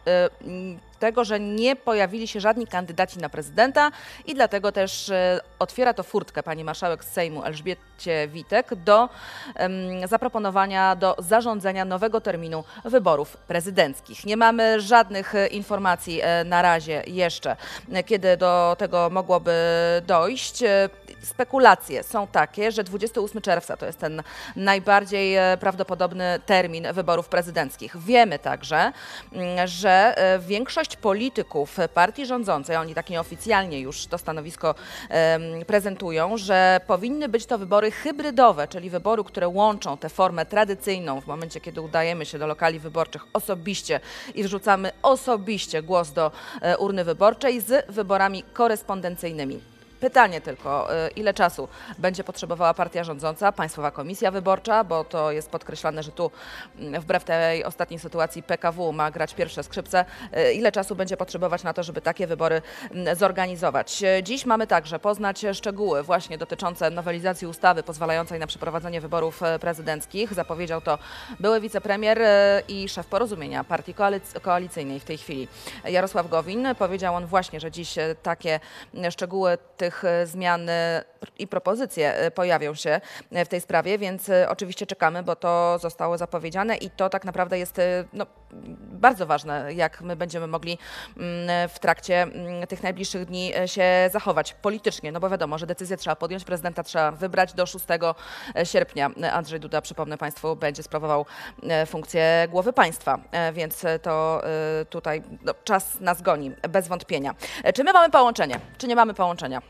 tego, że nie pojawili się żadni kandydaci na prezydenta i dlatego też otwiera to furtkę pani marszałek Sejmu Elżbiecie Witek do zaproponowania, do zarządzenia nowego terminu wyborów prezydenckich. Nie mamy żadnych informacji na razie jeszcze, kiedy do tego mogłoby dojść. Spekulacje są takie, że 28 czerwca to jest ten najbardziej prawdopodobny termin wyborów prezydenckich. Wiemy także, że większość polityków partii rządzącej, oni tak nieoficjalnie już to stanowisko prezentują, że powinny być to wybory hybrydowe, czyli wybory, które łączą tę formę tradycyjną w momencie, kiedy udajemy się do lokali wyborczych osobiście i wrzucamy osobiście głos do urny wyborczej z wyborami korespondencyjnymi. Pytanie tylko, ile czasu będzie potrzebowała partia rządząca, Państwowa Komisja Wyborcza, bo to jest podkreślane, że tu wbrew tej ostatniej sytuacji PKW ma grać pierwsze skrzypce. Ile czasu będzie potrzebować na to, żeby takie wybory zorganizować? Dziś mamy także poznać szczegóły właśnie dotyczące nowelizacji ustawy pozwalającej na przeprowadzenie wyborów prezydenckich. Zapowiedział to były wicepremier i szef Porozumienia partii koalicyjnej w tej chwili, Jarosław Gowin. Powiedział on właśnie, że dziś takie szczegóły tych zmian i propozycje pojawią się w tej sprawie, więc oczywiście czekamy, bo to zostało zapowiedziane i to tak naprawdę jest bardzo ważne, jak my będziemy mogli w trakcie tych najbliższych dni się zachować politycznie, no bo wiadomo, że decyzję trzeba podjąć, prezydenta trzeba wybrać do 6 sierpnia. Andrzej Duda, przypomnę Państwu, będzie sprawował funkcję głowy państwa, więc to tutaj czas nas goni, bez wątpienia. Czy my mamy połączenie, czy nie mamy połączenia?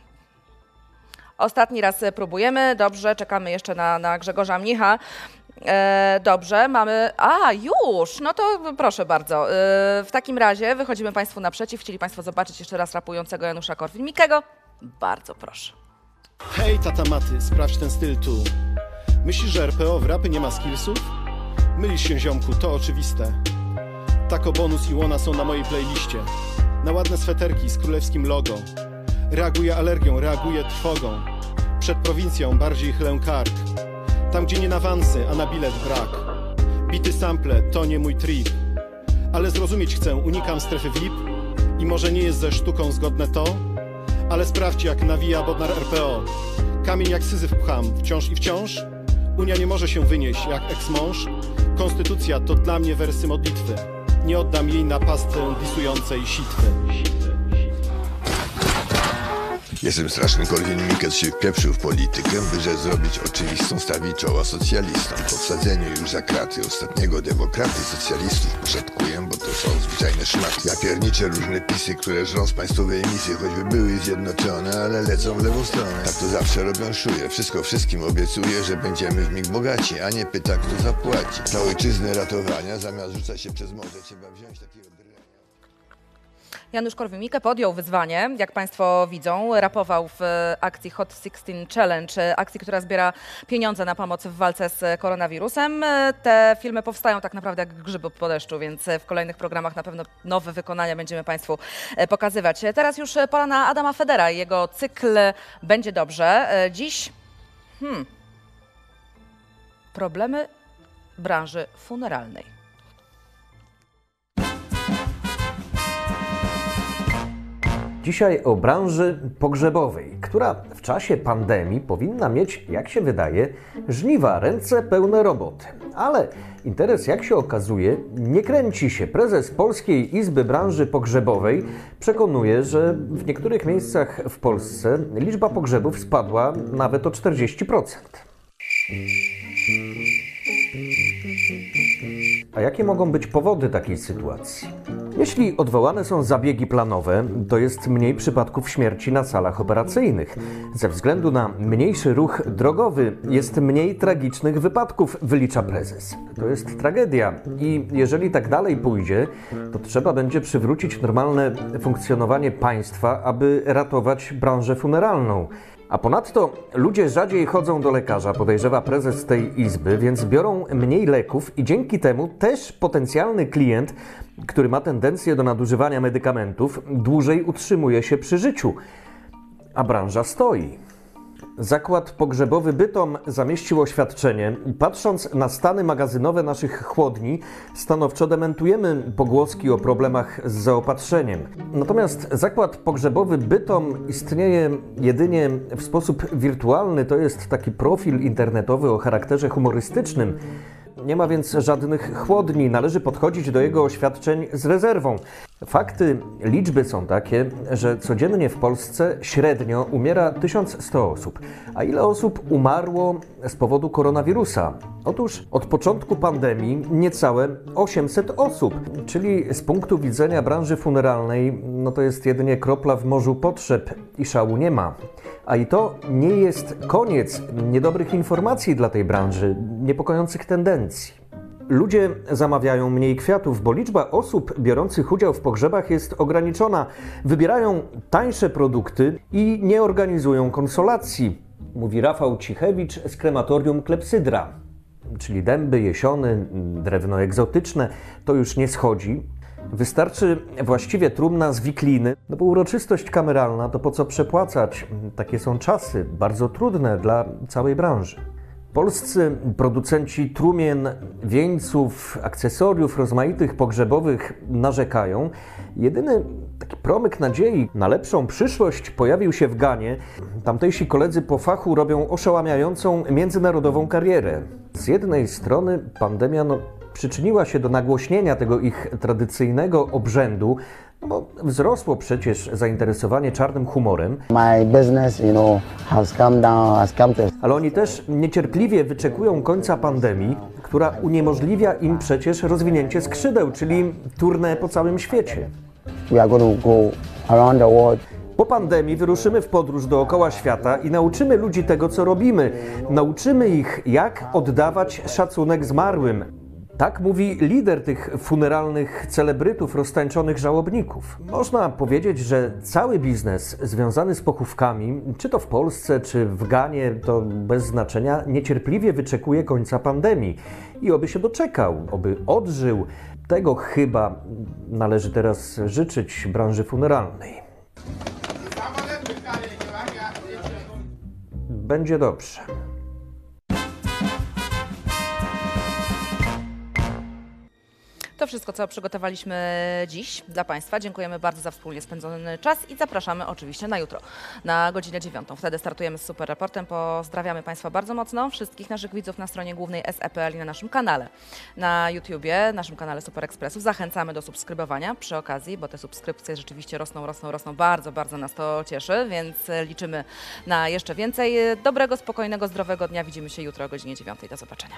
Ostatni raz próbujemy, dobrze, czekamy jeszcze na Grzegorza Mnicha. Dobrze, mamy... już! No to proszę bardzo. W takim razie wychodzimy Państwu naprzeciw. Chcieli Państwo zobaczyć jeszcze raz rapującego Janusza Korwin-Mikkego? Bardzo proszę. Hej, tata Maty, sprawdź ten styl tu. Myślisz, że RPO w rapy nie ma skillsów? Mylisz się, ziomku, to oczywiste. Tako Bonus i Łona są na mojej playliście. Na ładne sweterki z królewskim logo. Reaguję alergią, reaguję trwogą. Przed prowincją bardziej chylę kark. Tam, gdzie nie na awansy, a na bilet brak. Bity sample to nie mój trip. Ale zrozumieć chcę, unikam strefy VIP. I może nie jest ze sztuką zgodne to, ale sprawdź, jak nawija Bodnar RPO. Kamień jak Syzyf pcham, wciąż i wciąż. Unia nie może się wynieść jak eks-mąż. Konstytucja to dla mnie wersy modlitwy. Nie oddam jej na pastwę disującej sitwy. Jestem straszny Korwin-Mikke, się wpieprzył w politykę, by zrobić oczywistą stawić czoła socjalistom. Po wsadzeniu już za kraty ostatniego demokraty socjalistów poszatkuję, bo to są zwyczajne szmaty. Ja pierniczę różne pisy, które żrą z państwowej misji, choćby były zjednoczone, ale lecą w lewą stronę. Tak to zawsze robią szuje, wszystko wszystkim obiecuje, że będziemy w mig bogaci, a nie pyta, kto zapłaci. Dla ojczyzny ratowania, zamiast rzucać się przez morze, trzeba wziąć takiego drenia. Janusz Korwin-Mikke podjął wyzwanie, jak Państwo widzą, rapował w akcji Hot 16 Challenge, akcji, która zbiera pieniądze na pomoc w walce z koronawirusem. Te filmy powstają tak naprawdę jak grzyby po deszczu, więc w kolejnych programach na pewno nowe wykonania będziemy Państwu pokazywać. Teraz już pora na Adama Federa i jego cykl Będzie dobrze. Dziś problemy branży funeralnej. Dzisiaj o branży pogrzebowej, która w czasie pandemii powinna mieć, jak się wydaje, żniwa, ręce pełne roboty. Ale interes, jak się okazuje, nie kręci się. Prezes Polskiej Izby Branży Pogrzebowej przekonuje, że w niektórych miejscach w Polsce liczba pogrzebów spadła nawet o 40%. A jakie mogą być powody takiej sytuacji? Jeśli odwołane są zabiegi planowe, to jest mniej przypadków śmierci na salach operacyjnych. Ze względu na mniejszy ruch drogowy jest mniej tragicznych wypadków, wylicza prezes. To jest tragedia i jeżeli tak dalej pójdzie, to trzeba będzie przywrócić normalne funkcjonowanie państwa, aby ratować branżę funeralną. A ponadto ludzie rzadziej chodzą do lekarza, podejrzewa prezes tej izby, więc biorą mniej leków i dzięki temu też potencjalny klient, który ma tendencję do nadużywania medykamentów, dłużej utrzymuje się przy życiu, a branża stoi. Zakład pogrzebowy Bytom zamieścił oświadczenie. Patrząc na stany magazynowe naszych chłodni, stanowczo dementujemy pogłoski o problemach z zaopatrzeniem. Natomiast zakład pogrzebowy Bytom istnieje jedynie w sposób wirtualny, to jest taki profil internetowy o charakterze humorystycznym. Nie ma więc żadnych chłodni, należy podchodzić do jego oświadczeń z rezerwą. Fakty, liczby są takie, że codziennie w Polsce średnio umiera 1100 osób. A ile osób umarło z powodu koronawirusa? Otóż od początku pandemii niecałe 800 osób, czyli z punktu widzenia branży funeralnej, no to jest jedynie kropla w morzu potrzeb i szału nie ma. A i to nie jest koniec niedobrych informacji dla tej branży, niepokojących tendencji. Ludzie zamawiają mniej kwiatów, bo liczba osób biorących udział w pogrzebach jest ograniczona. Wybierają tańsze produkty i nie organizują konsolacji, mówi Rafał Cichewicz z krematorium Klepsydra. Czyli dęby, jesiony, drewno egzotyczne, to już nie schodzi. Wystarczy właściwie trumna z wikliny, no bo uroczystość kameralna to po co przepłacać? Takie są czasy, bardzo trudne dla całej branży. Polscy producenci trumien, wieńców, akcesoriów rozmaitych pogrzebowych narzekają. Jedyny taki promyk nadziei na lepszą przyszłość pojawił się w Ganie. Tamtejsi koledzy po fachu robią oszałamiającą międzynarodową karierę. Z jednej strony pandemia przyczyniła się do nagłośnienia tego ich tradycyjnego obrzędu, no bo wzrosło przecież zainteresowanie czarnym humorem. My business, has come down, Ale oni też niecierpliwie wyczekują końca pandemii, która uniemożliwia im przecież rozwinięcie skrzydeł, czyli tournée po całym świecie. We are going to go around the world. Po pandemii wyruszymy w podróż dookoła świata i nauczymy ludzi tego, co robimy. Nauczymy ich, jak oddawać szacunek zmarłym. Tak mówi lider tych funeralnych celebrytów, roztańczonych żałobników. Można powiedzieć, że cały biznes związany z pochówkami, czy to w Polsce, czy w Ganie, to bez znaczenia, niecierpliwie wyczekuje końca pandemii. I oby się doczekał, oby odżył. Tego chyba należy teraz życzyć branży funeralnej. Będzie dobrze. To wszystko, co przygotowaliśmy dziś dla Państwa. Dziękujemy bardzo za wspólnie spędzony czas i zapraszamy oczywiście na jutro, na godzinę 9. Wtedy startujemy z Super Reportem. Pozdrawiamy Państwa bardzo mocno, wszystkich naszych widzów na stronie głównej SE.pl i na naszym kanale na YouTubie, naszym kanale Super Expressu. Zachęcamy do subskrybowania przy okazji, bo te subskrypcje rzeczywiście rosną. Bardzo, bardzo nas to cieszy, więc liczymy na jeszcze więcej. Dobrego, spokojnego, zdrowego dnia. Widzimy się jutro o godzinie 9. Do zobaczenia.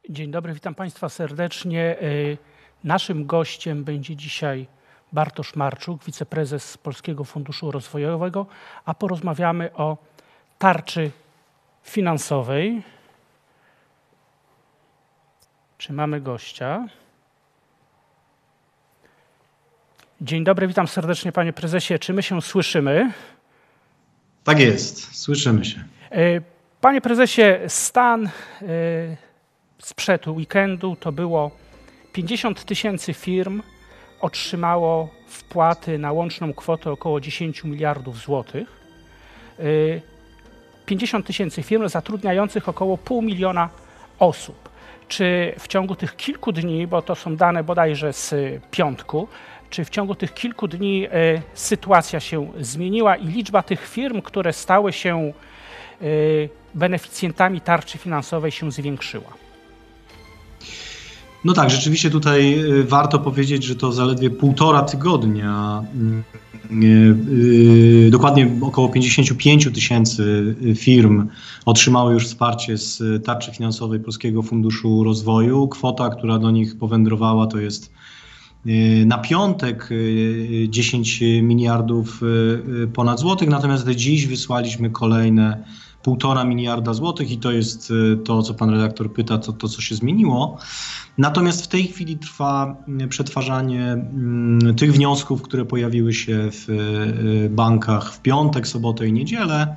Dzień dobry, witam Państwa serdecznie. Naszym gościem będzie dzisiaj Bartosz Marczuk, wiceprezes Polskiego Funduszu Rozwojowego, a porozmawiamy o tarczy finansowej. Czy mamy gościa? Dzień dobry, witam serdecznie Panie Prezesie. Czy my się słyszymy? Tak jest, słyszymy się. Panie Prezesie, stan sprzed weekendu to było 50 000 firm otrzymało wpłaty na łączną kwotę około 10 miliardów złotych. 50 000 firm zatrudniających około 500 000 osób. Czy w ciągu tych kilku dni, bo to są dane bodajże z piątku, czy w ciągu tych kilku dni sytuacja się zmieniła i liczba tych firm, które stały się beneficjentami tarczy finansowej się zwiększyła? No tak, rzeczywiście tutaj warto powiedzieć, że to zaledwie 1,5 tygodnia, dokładnie około 55 000 firm otrzymało już wsparcie z tarczy finansowej Polskiego Funduszu Rozwoju. Kwota, która do nich powędrowała, to jest na piątek 10 miliardów ponad złotych, natomiast dziś wysłaliśmy kolejne 1,5 miliarda złotych i to jest to, co pan redaktor pyta, to co się zmieniło. Natomiast w tej chwili trwa przetwarzanie tych wniosków, które pojawiły się w bankach w piątek, sobotę i niedzielę.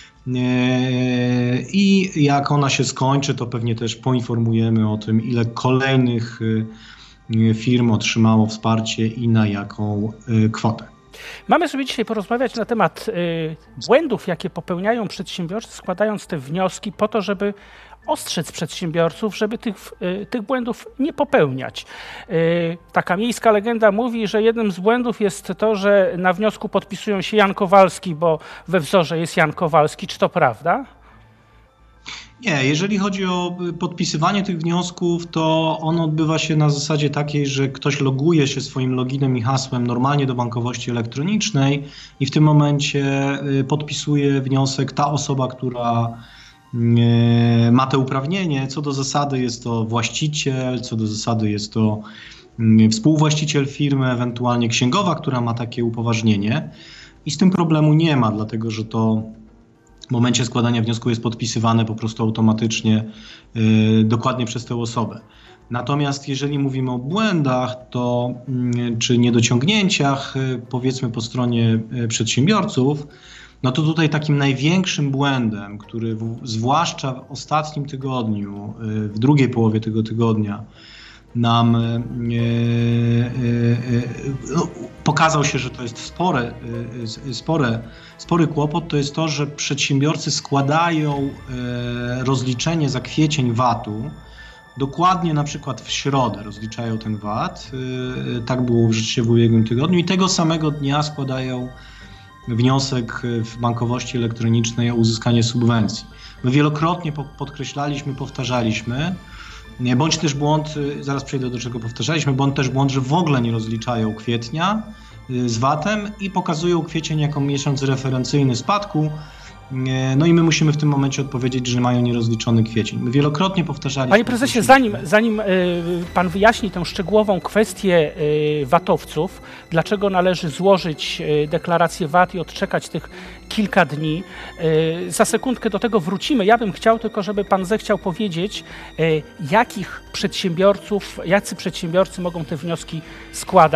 I jak ona się skończy, to pewnie też poinformujemy o tym, ile kolejnych firm otrzymało wsparcie i na jaką kwotę. Mamy sobie dzisiaj porozmawiać na temat błędów, jakie popełniają przedsiębiorcy, składając te wnioski po to, żeby ostrzec przedsiębiorców, żeby tych błędów nie popełniać. Taka miejska legenda mówi, że jednym z błędów jest to, że na wniosku podpisują się Jan Kowalski, bo we wzorze jest Jan Kowalski. Czy to prawda? Nie, jeżeli chodzi o podpisywanie tych wniosków, to ono odbywa się na zasadzie takiej, że ktoś loguje się swoim loginem i hasłem normalnie do bankowości elektronicznej i w tym momencie podpisuje wniosek ta osoba, która ma to uprawnienie. Co do zasady jest to właściciel, co do zasady jest to współwłaściciel firmy, ewentualnie księgowa, która ma takie upoważnienie i z tym problemu nie ma, dlatego że to w momencie składania wniosku jest podpisywane po prostu automatycznie dokładnie przez tę osobę. Natomiast jeżeli mówimy o błędach, to czy niedociągnięciach, powiedzmy po stronie przedsiębiorców, no to tutaj takim największym błędem, który zwłaszcza w ostatnim tygodniu, w drugiej połowie tego tygodnia nam pokazał się, że to jest spory kłopot, to jest to, że przedsiębiorcy składają rozliczenie za kwiecień VAT-u dokładnie na przykład w środę rozliczają ten VAT, tak było rzeczywiście w ubiegłym tygodniu i tego samego dnia składają wniosek w bankowości elektronicznej o uzyskanie subwencji. My wielokrotnie podkreślaliśmy, powtarzaliśmy, bądź też błąd, zaraz przejdę do czego powtarzaliśmy, bądź też błąd, że w ogóle nie rozliczają kwietnia z VAT-em i pokazują kwiecień jako miesiąc referencyjny spadku. No i my musimy w tym momencie odpowiedzieć, że mają nierozliczony kwiecień. My wielokrotnie powtarzaliśmy... Panie prezesie, zanim pan wyjaśni tę szczegółową kwestię VAT-owców, dlaczego należy złożyć deklarację VAT i odczekać tych kilka dni, za sekundkę do tego wrócimy. Ja bym chciał tylko, żeby pan zechciał powiedzieć, jacy przedsiębiorcy mogą te wnioski składać.